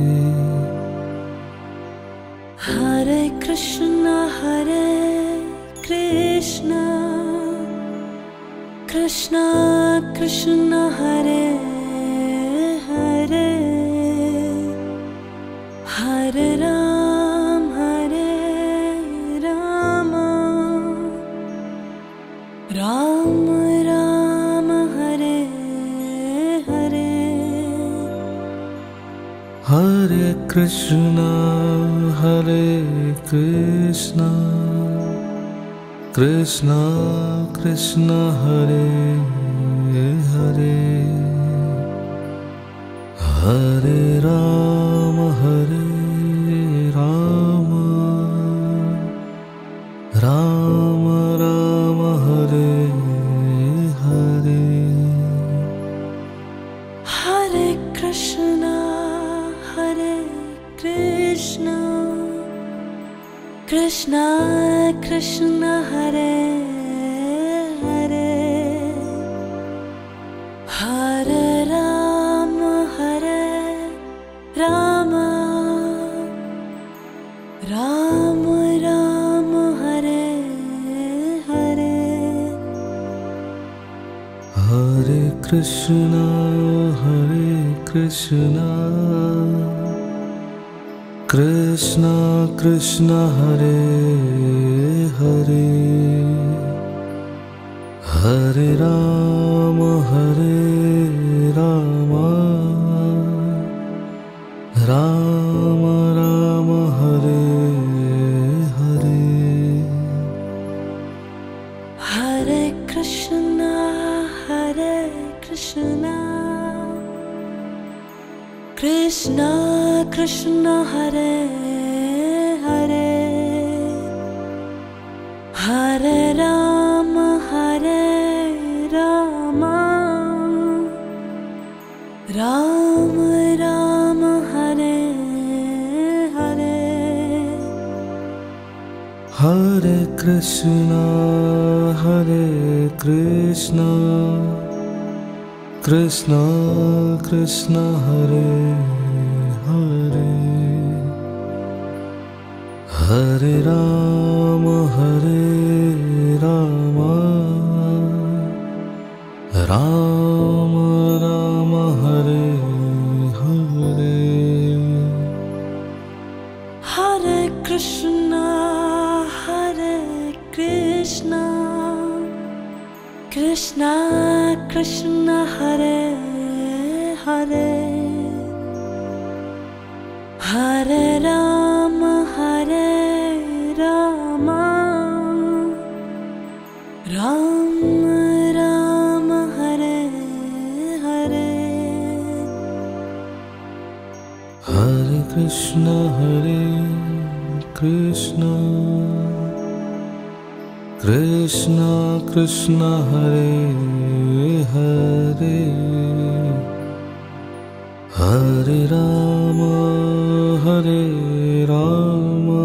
Hare Krishna Hare Krishna Krishna Krishna Hare Hare Hare Rama Hare Rama Rama Rama Hare Hare Hare Krishna Hare Krishna Krishna Krishna Hare Hare Hare Rama Hare Rama Rama Rama Hare Hare Hare Krishna Hare Krishna Krishna Krishna Hare Hare Hare Rama Hare Rama Rama Rama Hare Hare Hare Krishna Hare Krishna Krishna Krishna Hare Hare Hare Rama Hare Rama Rama Rama Hare Hare Hare Krishna Hare Krishna Krishna Krishna Hare Hare Hare Rama Hare Rama Rama Rama Hare Hare Hare Krishna Hare Krishna Krishna Krishna Hare Hare Hare Rama Hare Rama Rama Rama Hare Hare Hare Krishna Hare Krishna Krishna Krishna Hare Hare Hare Rama Hare Rama Rama Rama Hare Hare Hare Krishna Hare Krishna Krishna Krishna Hare Hare Hare Rama Hare Rama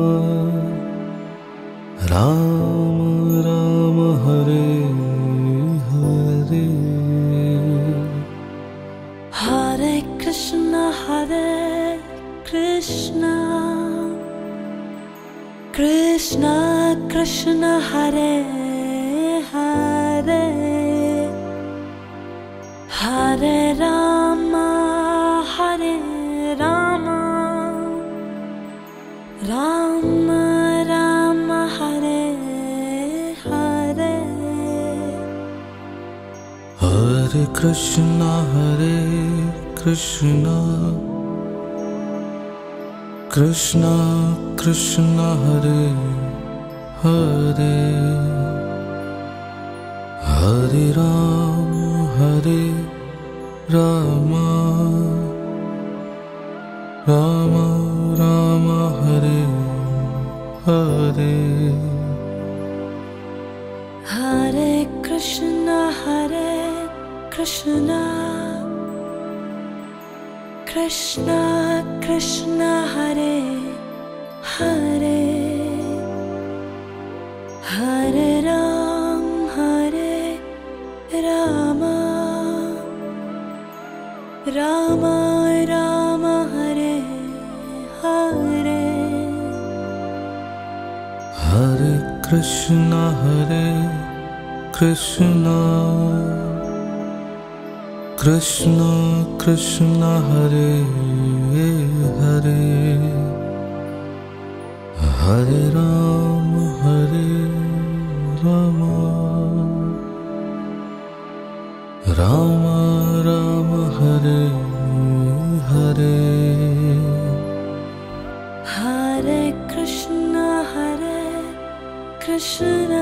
Rama Rama Hare Hare Hare Krishna Hare Krishna Krishna Krishna Hare Hare Hare Rama Hare Rama Rama Rama Hare Hare Hare Krishna Hare Krishna Krishna Krishna Hare Hare Hare Rama Hare Rama Rama Rama Hare Hare Hare Krishna Hare Krishna Krishna Krishna Hare Hare Hare Rama Hare Rama Rama Rama Hare Hare Hare Krishna Hare Krishna Krishna Krishna Hare Hare Hare Rama Hare Rama Rama Rama Hare Hare Hare Krishna Hare Krishna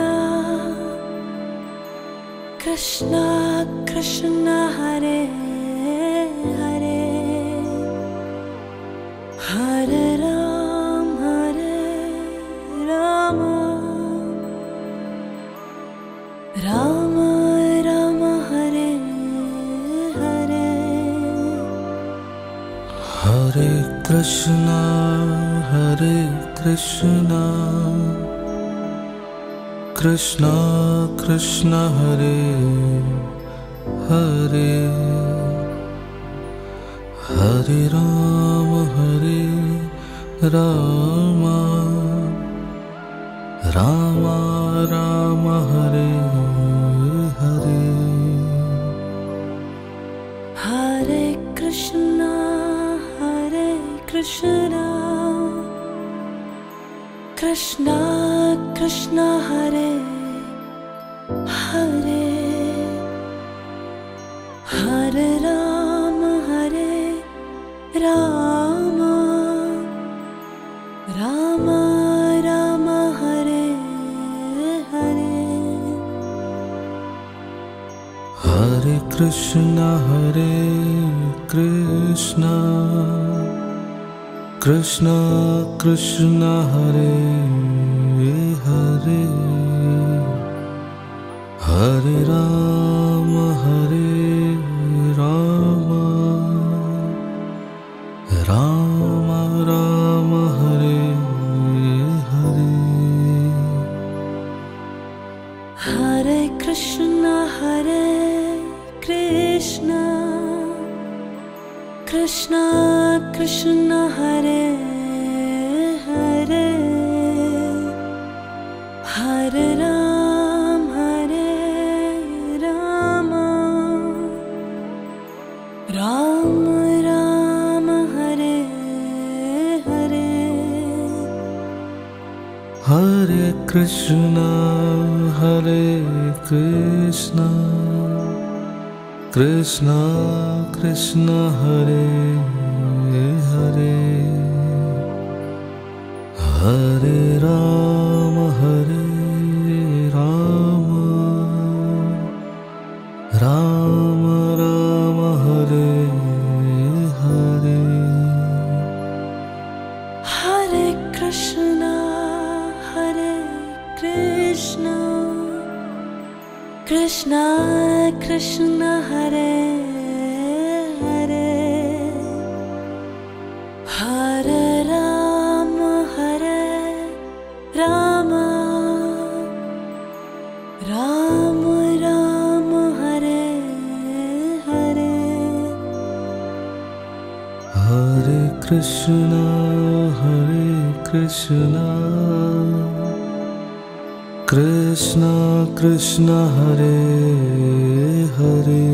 Krishna Krishna Hare Hare Hare Rama Hare Rama Rama Rama Hare Hare Hare Krishna Hare Krishna Krishna Krishna Hare Hare Hare Rama Hare Rama Rama Rama Hare Hare Hare Krishna Hare Krishna Krishna Krishna Hare Hare Hare Rama Hare Rama Rama Rama Hare Hare Hare Krishna Hare Krishna Krishna Krishna Hare Hare Hare Rama Hare Rama Rama Rama Hare Hare Hare Krishna Hare Krishna Krishna Krishna Hare Hare Hare Ram Hare Rama Ram Ram Hare Hare Hare Krishna Hare Krishna Krishna Krishna Hare Hare Hare Rama Hare Rama Rama Rama Hare Hare Hare Krishna Hare Krishna Krishna Krishna Hare Hare Hare Rama Hare Rama Rama Rama Hare Hare Hare Krishna Hare Krishna Krishna Krishna Hare Hare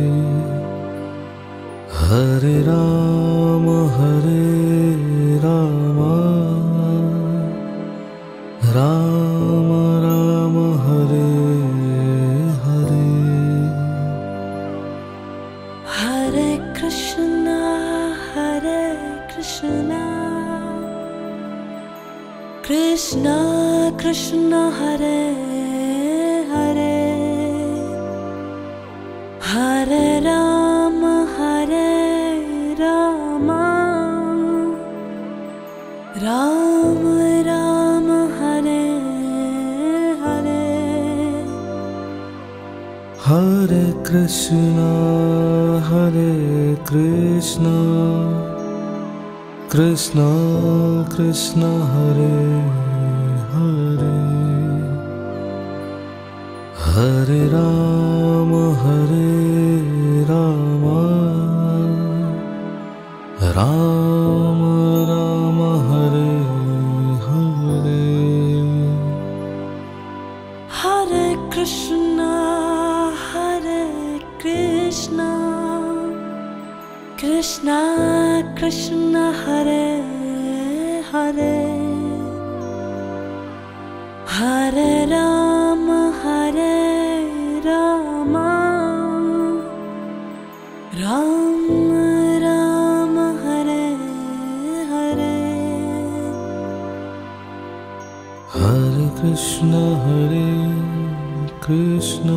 Hare Rama Hare Rama Rama Rama Hare Hare Hare Krishna Hare Krishna Krishna Krishna Hare Hare Hare Rama Hare Rama Rama Rama Hare Hare Hare Krishna Hare Krishna Krishna Krishna Hare Hare Hare Rama Hare Rama Rama Rama Hare Hare Hare Krishna Hare Krishna Krishna Krishna Hare Hare Hare Rama Hare Rama Rama Rama Hare Hare Hare Krishna Hare Krishna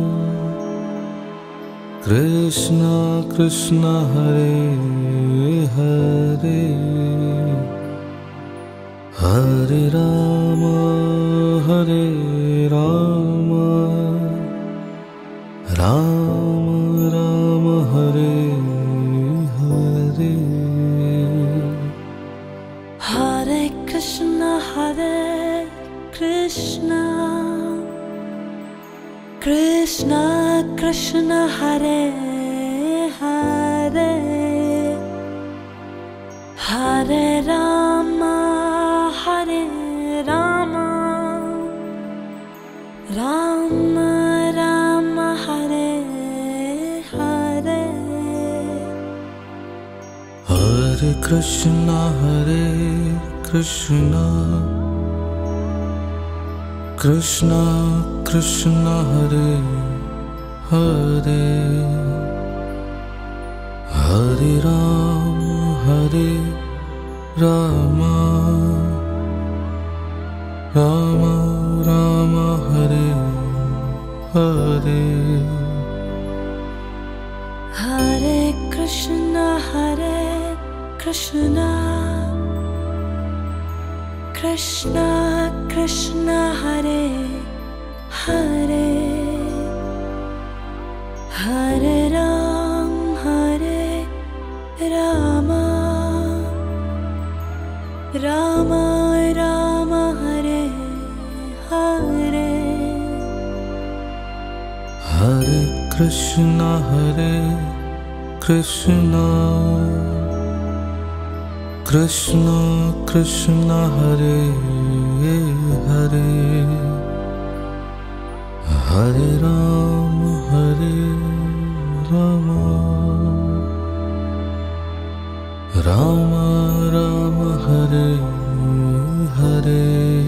Krishna Krishna Hare Hare Hare Rama Hare Rama Rama Rama Hare Hare Hare Krishna Hare Krishna Krishna Krishna Hare Hare Hare Rama Hare Rama Rama Rama Hare Hare Hare Krishna Hare Krishna Krishna Krishna Hare Hare Hare Rama Hare Rama Rama Rama Hare Hare Hare Krishna Hare Krishna Krishna Krishna Hare Hare Hare Rama Hare Rama Rama Rama Hare Hare Hare Krishna Hare Krishna Krishna Krishna Hare Hare Hare Rama Hare Rama Rama Rama Hare Hare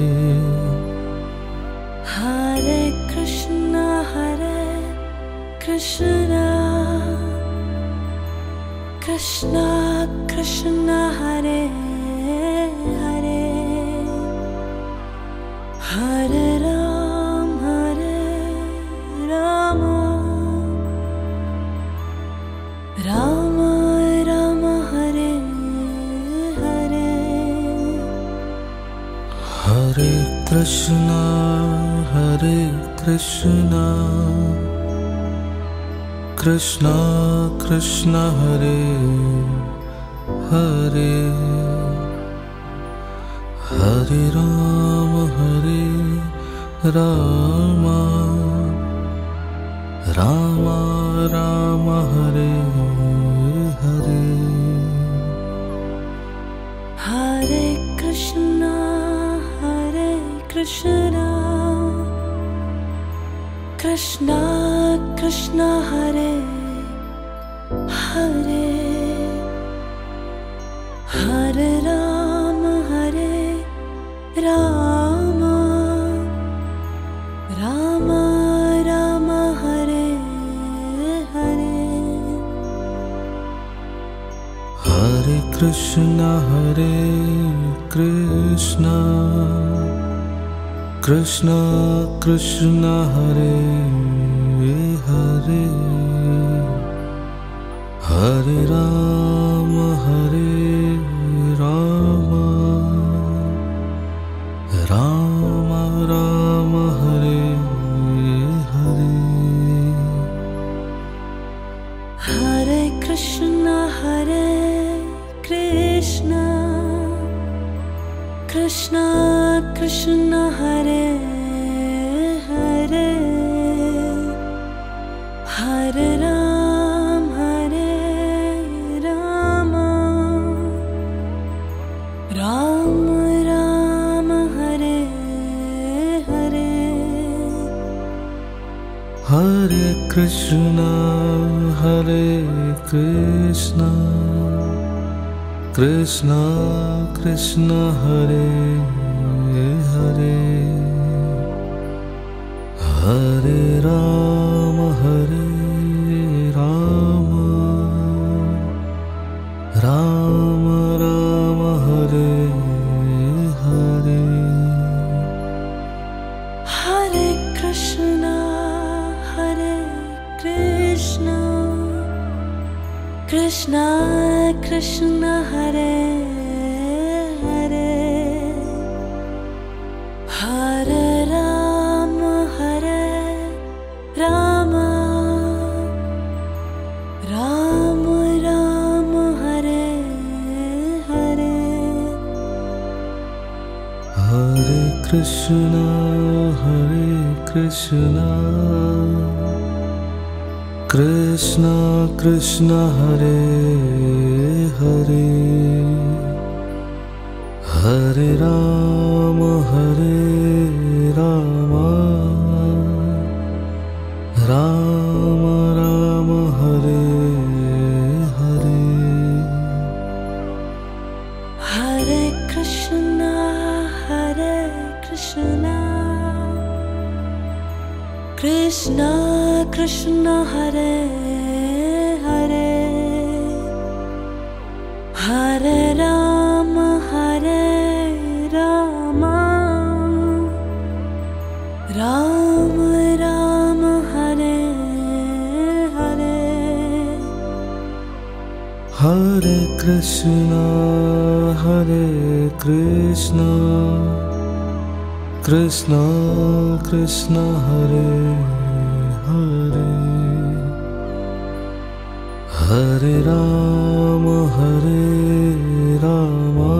Hare Krishna Hare Krishna Krishna Krishna Hare Hare Hare Rama Hare Rama Rama Rama Hare Hare Hare Krishna Hare Krishna Krishna Krishna Hare Hare Hare Rama Hare Rama Rama Rama Hare Hare Hare Krishna Hare Krishna Krishna Krishna Hare Hare Hare Rama Hare Rama Rama Rama Hare Hare Hare Krishna Hare Krishna Krishna Krishna Hare Hare Hare Rama Hare Rama Rama Rama Hare Hare Hare Krishna Hare Krishna Krishna Krishna Hare Hare Hare Rama Hare Rama Rama Rama Hare Hare Hare Krishna Hare Krishna Krishna Krishna Hare Hare Hare Rama Hare Rama Rama Rama Hare Hare Hare Krishna Hare Krishna Krishna Krishna Hare Hare Hare Rama Hare Rama Rama Rama Hare Hare Hare Krishna Hare Krishna Krishna Krishna Hare Hare Hare Rama Hare Rama Rama Rama Hare Hare Hare Krishna Hare Krishna Krishna Krishna Hare Hare Hare Rama Hare Rama Rama Rama Hare Hare Hare Krishna Hare Krishna Krishna Krishna Hare Hare Hare Rama Hare Rama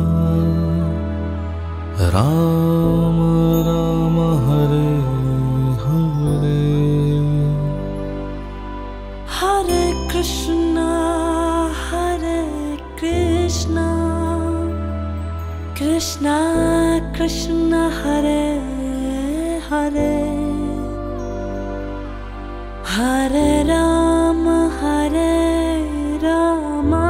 Rama Rama Hare Hare Hare Krishna Hare Krishna Krishna Krishna Hare Hare Hare Rama Hare Rama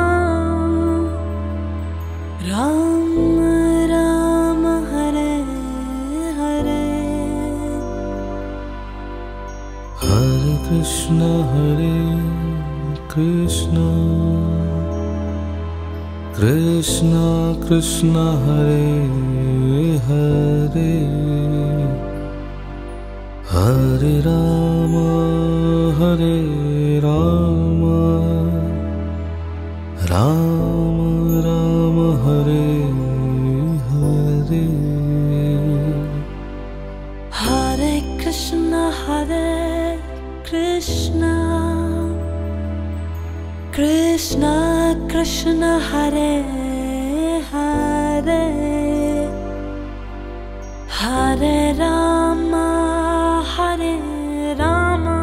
Rama Rama Hare Hare Hare Krishna Hare Krishna Krishna Krishna Hare Hare Hare Rama Hare Rama Rama Rama Hare Hare Hare Krishna Hare Krishna Krishna Krishna Hare Hare Hare Rama Hare Rama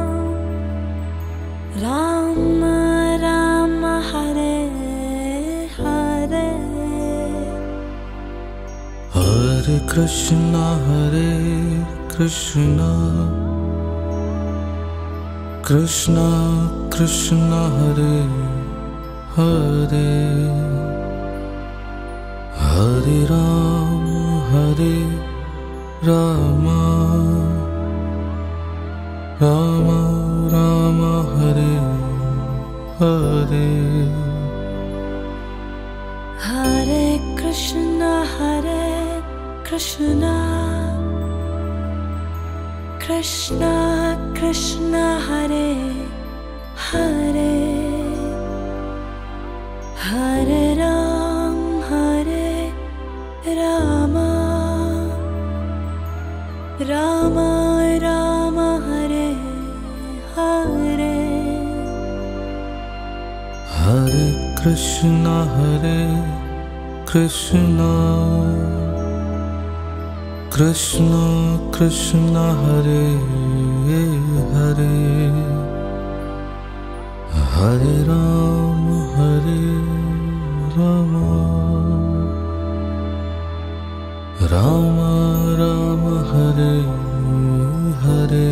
Rama Rama Hare Hare Hare Krishna Hare Krishna Krishna Krishna Hare Hare Hare Rama Hare Rama Rama Rama Hare Hare Hare Krishna Hare Krishna Krishna Krishna Hare Hare Hare Rama Hare Rama Rama Rama Hare Hare Hare Krishna Hare Krishna Krishna Krishna Hare Hare Hare Rama Hare Rama Rama Rama Hare Hare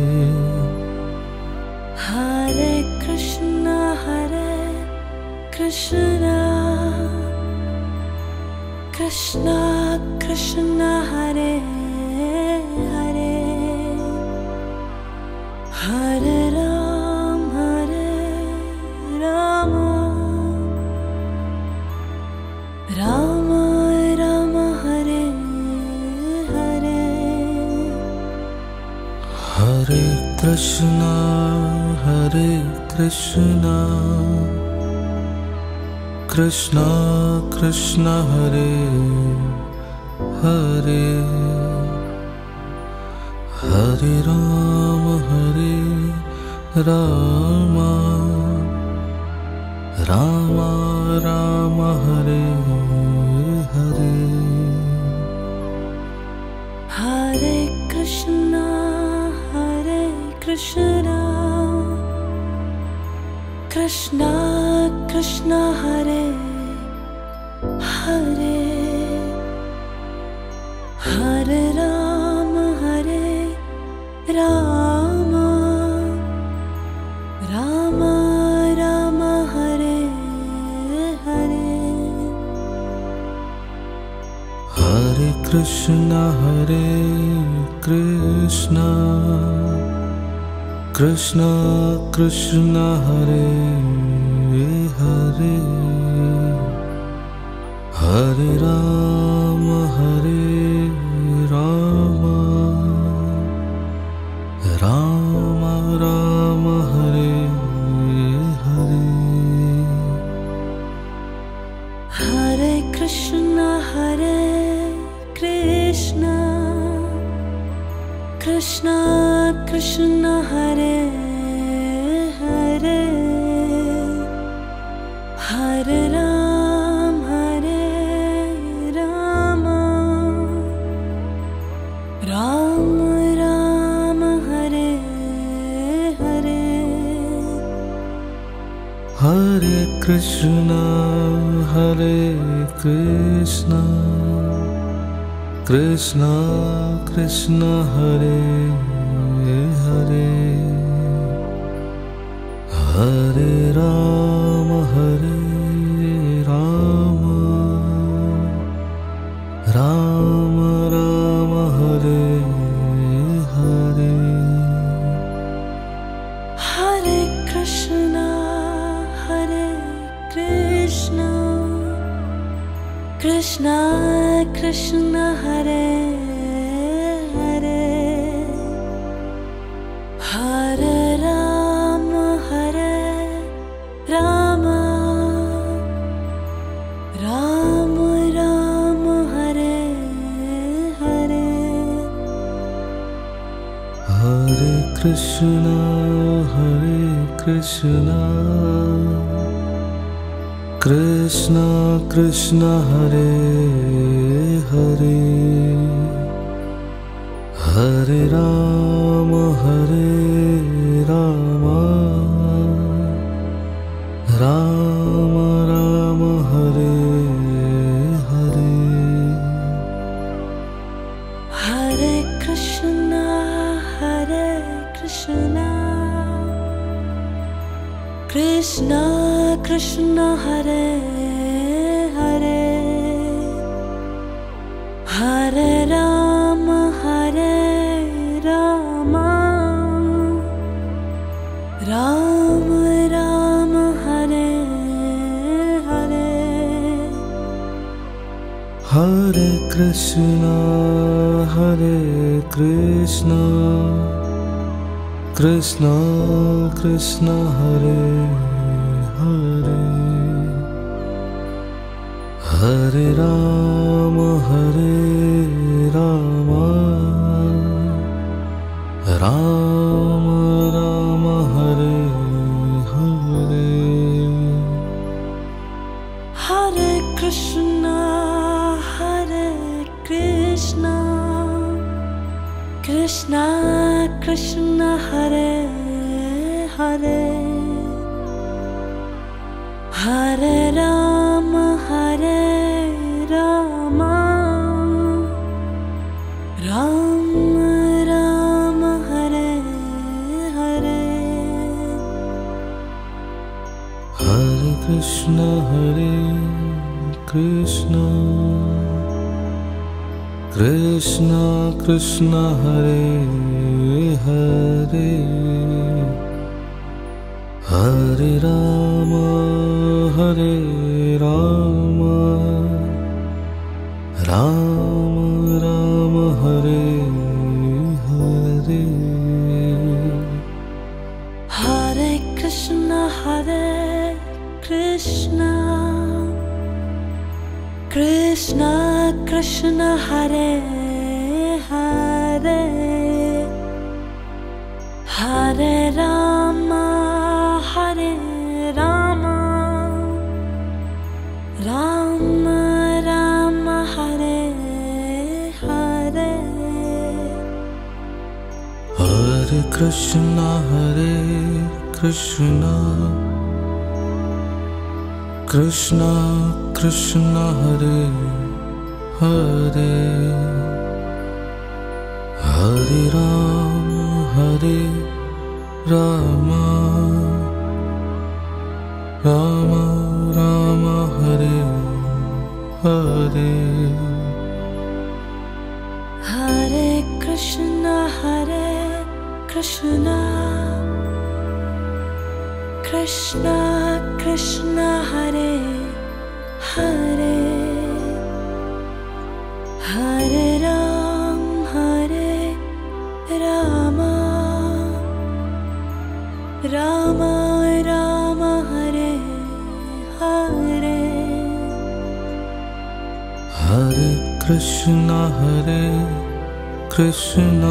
Hare Krishna Hare Krishna Krishna Krishna Hare Hare Hare Rama Hare Rama Rama Rama Hare Hare Hare Krishna Hare Krishna Krishna Krishna Hare Hare Hare Rama Hare Rama Rama Rama Hare Hare Hare Krishna Hare Krishna Krishna Krishna Hare Hare Hare Rama Hare Rama Rama Rama Hare Hare Hare Krishna Hare Krishna Krishna Krishna Hare Hare Hare Rama Hare Rama Rama Rama Hare Hare Hare Krishna Hare Krishna Krishna Krishna Hare Hare Hare Ram Hare Rama Ram Ram Hare Hare Hare Krishna Hare Krishna Krishna Krishna Hare Hare Hare Rama Hare Rama Rama Rama Hare Hare Hare Krishna Hare Krishna Krishna Krishna Hare Hare Hare Rama Hare Rama Rama Rama Hare Hare Hare Krishna Hare Krishna Krishna Krishna Hare Hare Hare Rama Hare Rama Rama Rama Hare Hare Hare Krishna Hare Krishna Krishna Krishna Hare Hare Hare Rama Hare Rama Rama Rama Hare Hare Hare Krishna Hare Krishna Krishna Krishna Hare Hare Hare Rama Hare Rama Rama Rama Hare Hare Hare Krishna Hare Krishna Krishna Krishna Hare Hare Hare Rama Hare Rama Rama Rama Hare Hare Hare Krishna Hare Krishna Krishna Krishna Hare Hare Hare Rama Hare Rama Rama Rama Hare Hare Hare Krishna Hare Krishna Krishna Krishna Hare Hare Hare Rama Hare Rama Rama Rama Hare Hare Hare Krishna Hare Krishna Krishna Krishna Hare Hare Hare Rama Hare Rama Rama Rama Hare Hare Hare Krishna Krishna Hare Krishna Krishna Krishna Hare Hare Hare Ram Hare Rama Rama Rama Hare Hare Hare Krishna Hare Krishna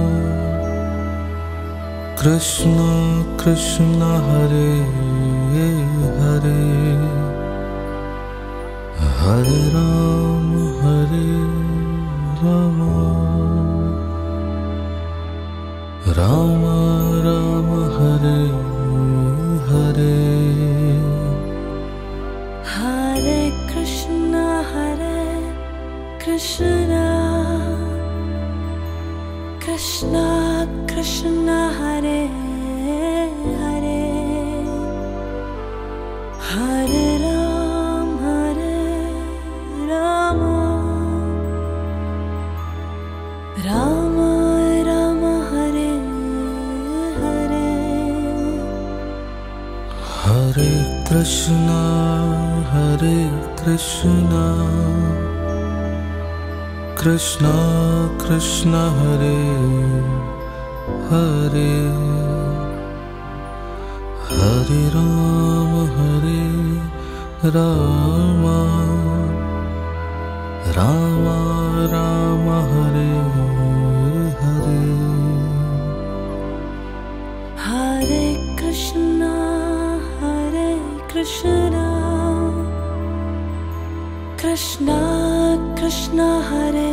Krishna Krishna Hare Hare Hare Ram Hare Rama Rama Rama Hare Hare Hare Krishna Hare Krishna Krishna Krishna Hare Hare Hare Ram Hare Rama Rama Rama Hare Hare Hare Krishna Hare Krishna Krishna Krishna Hare Hare Hare Ram Hare Rama Rama Rama Hare Hare Hare Krishna Hare Krishna Krishna Krishna Hare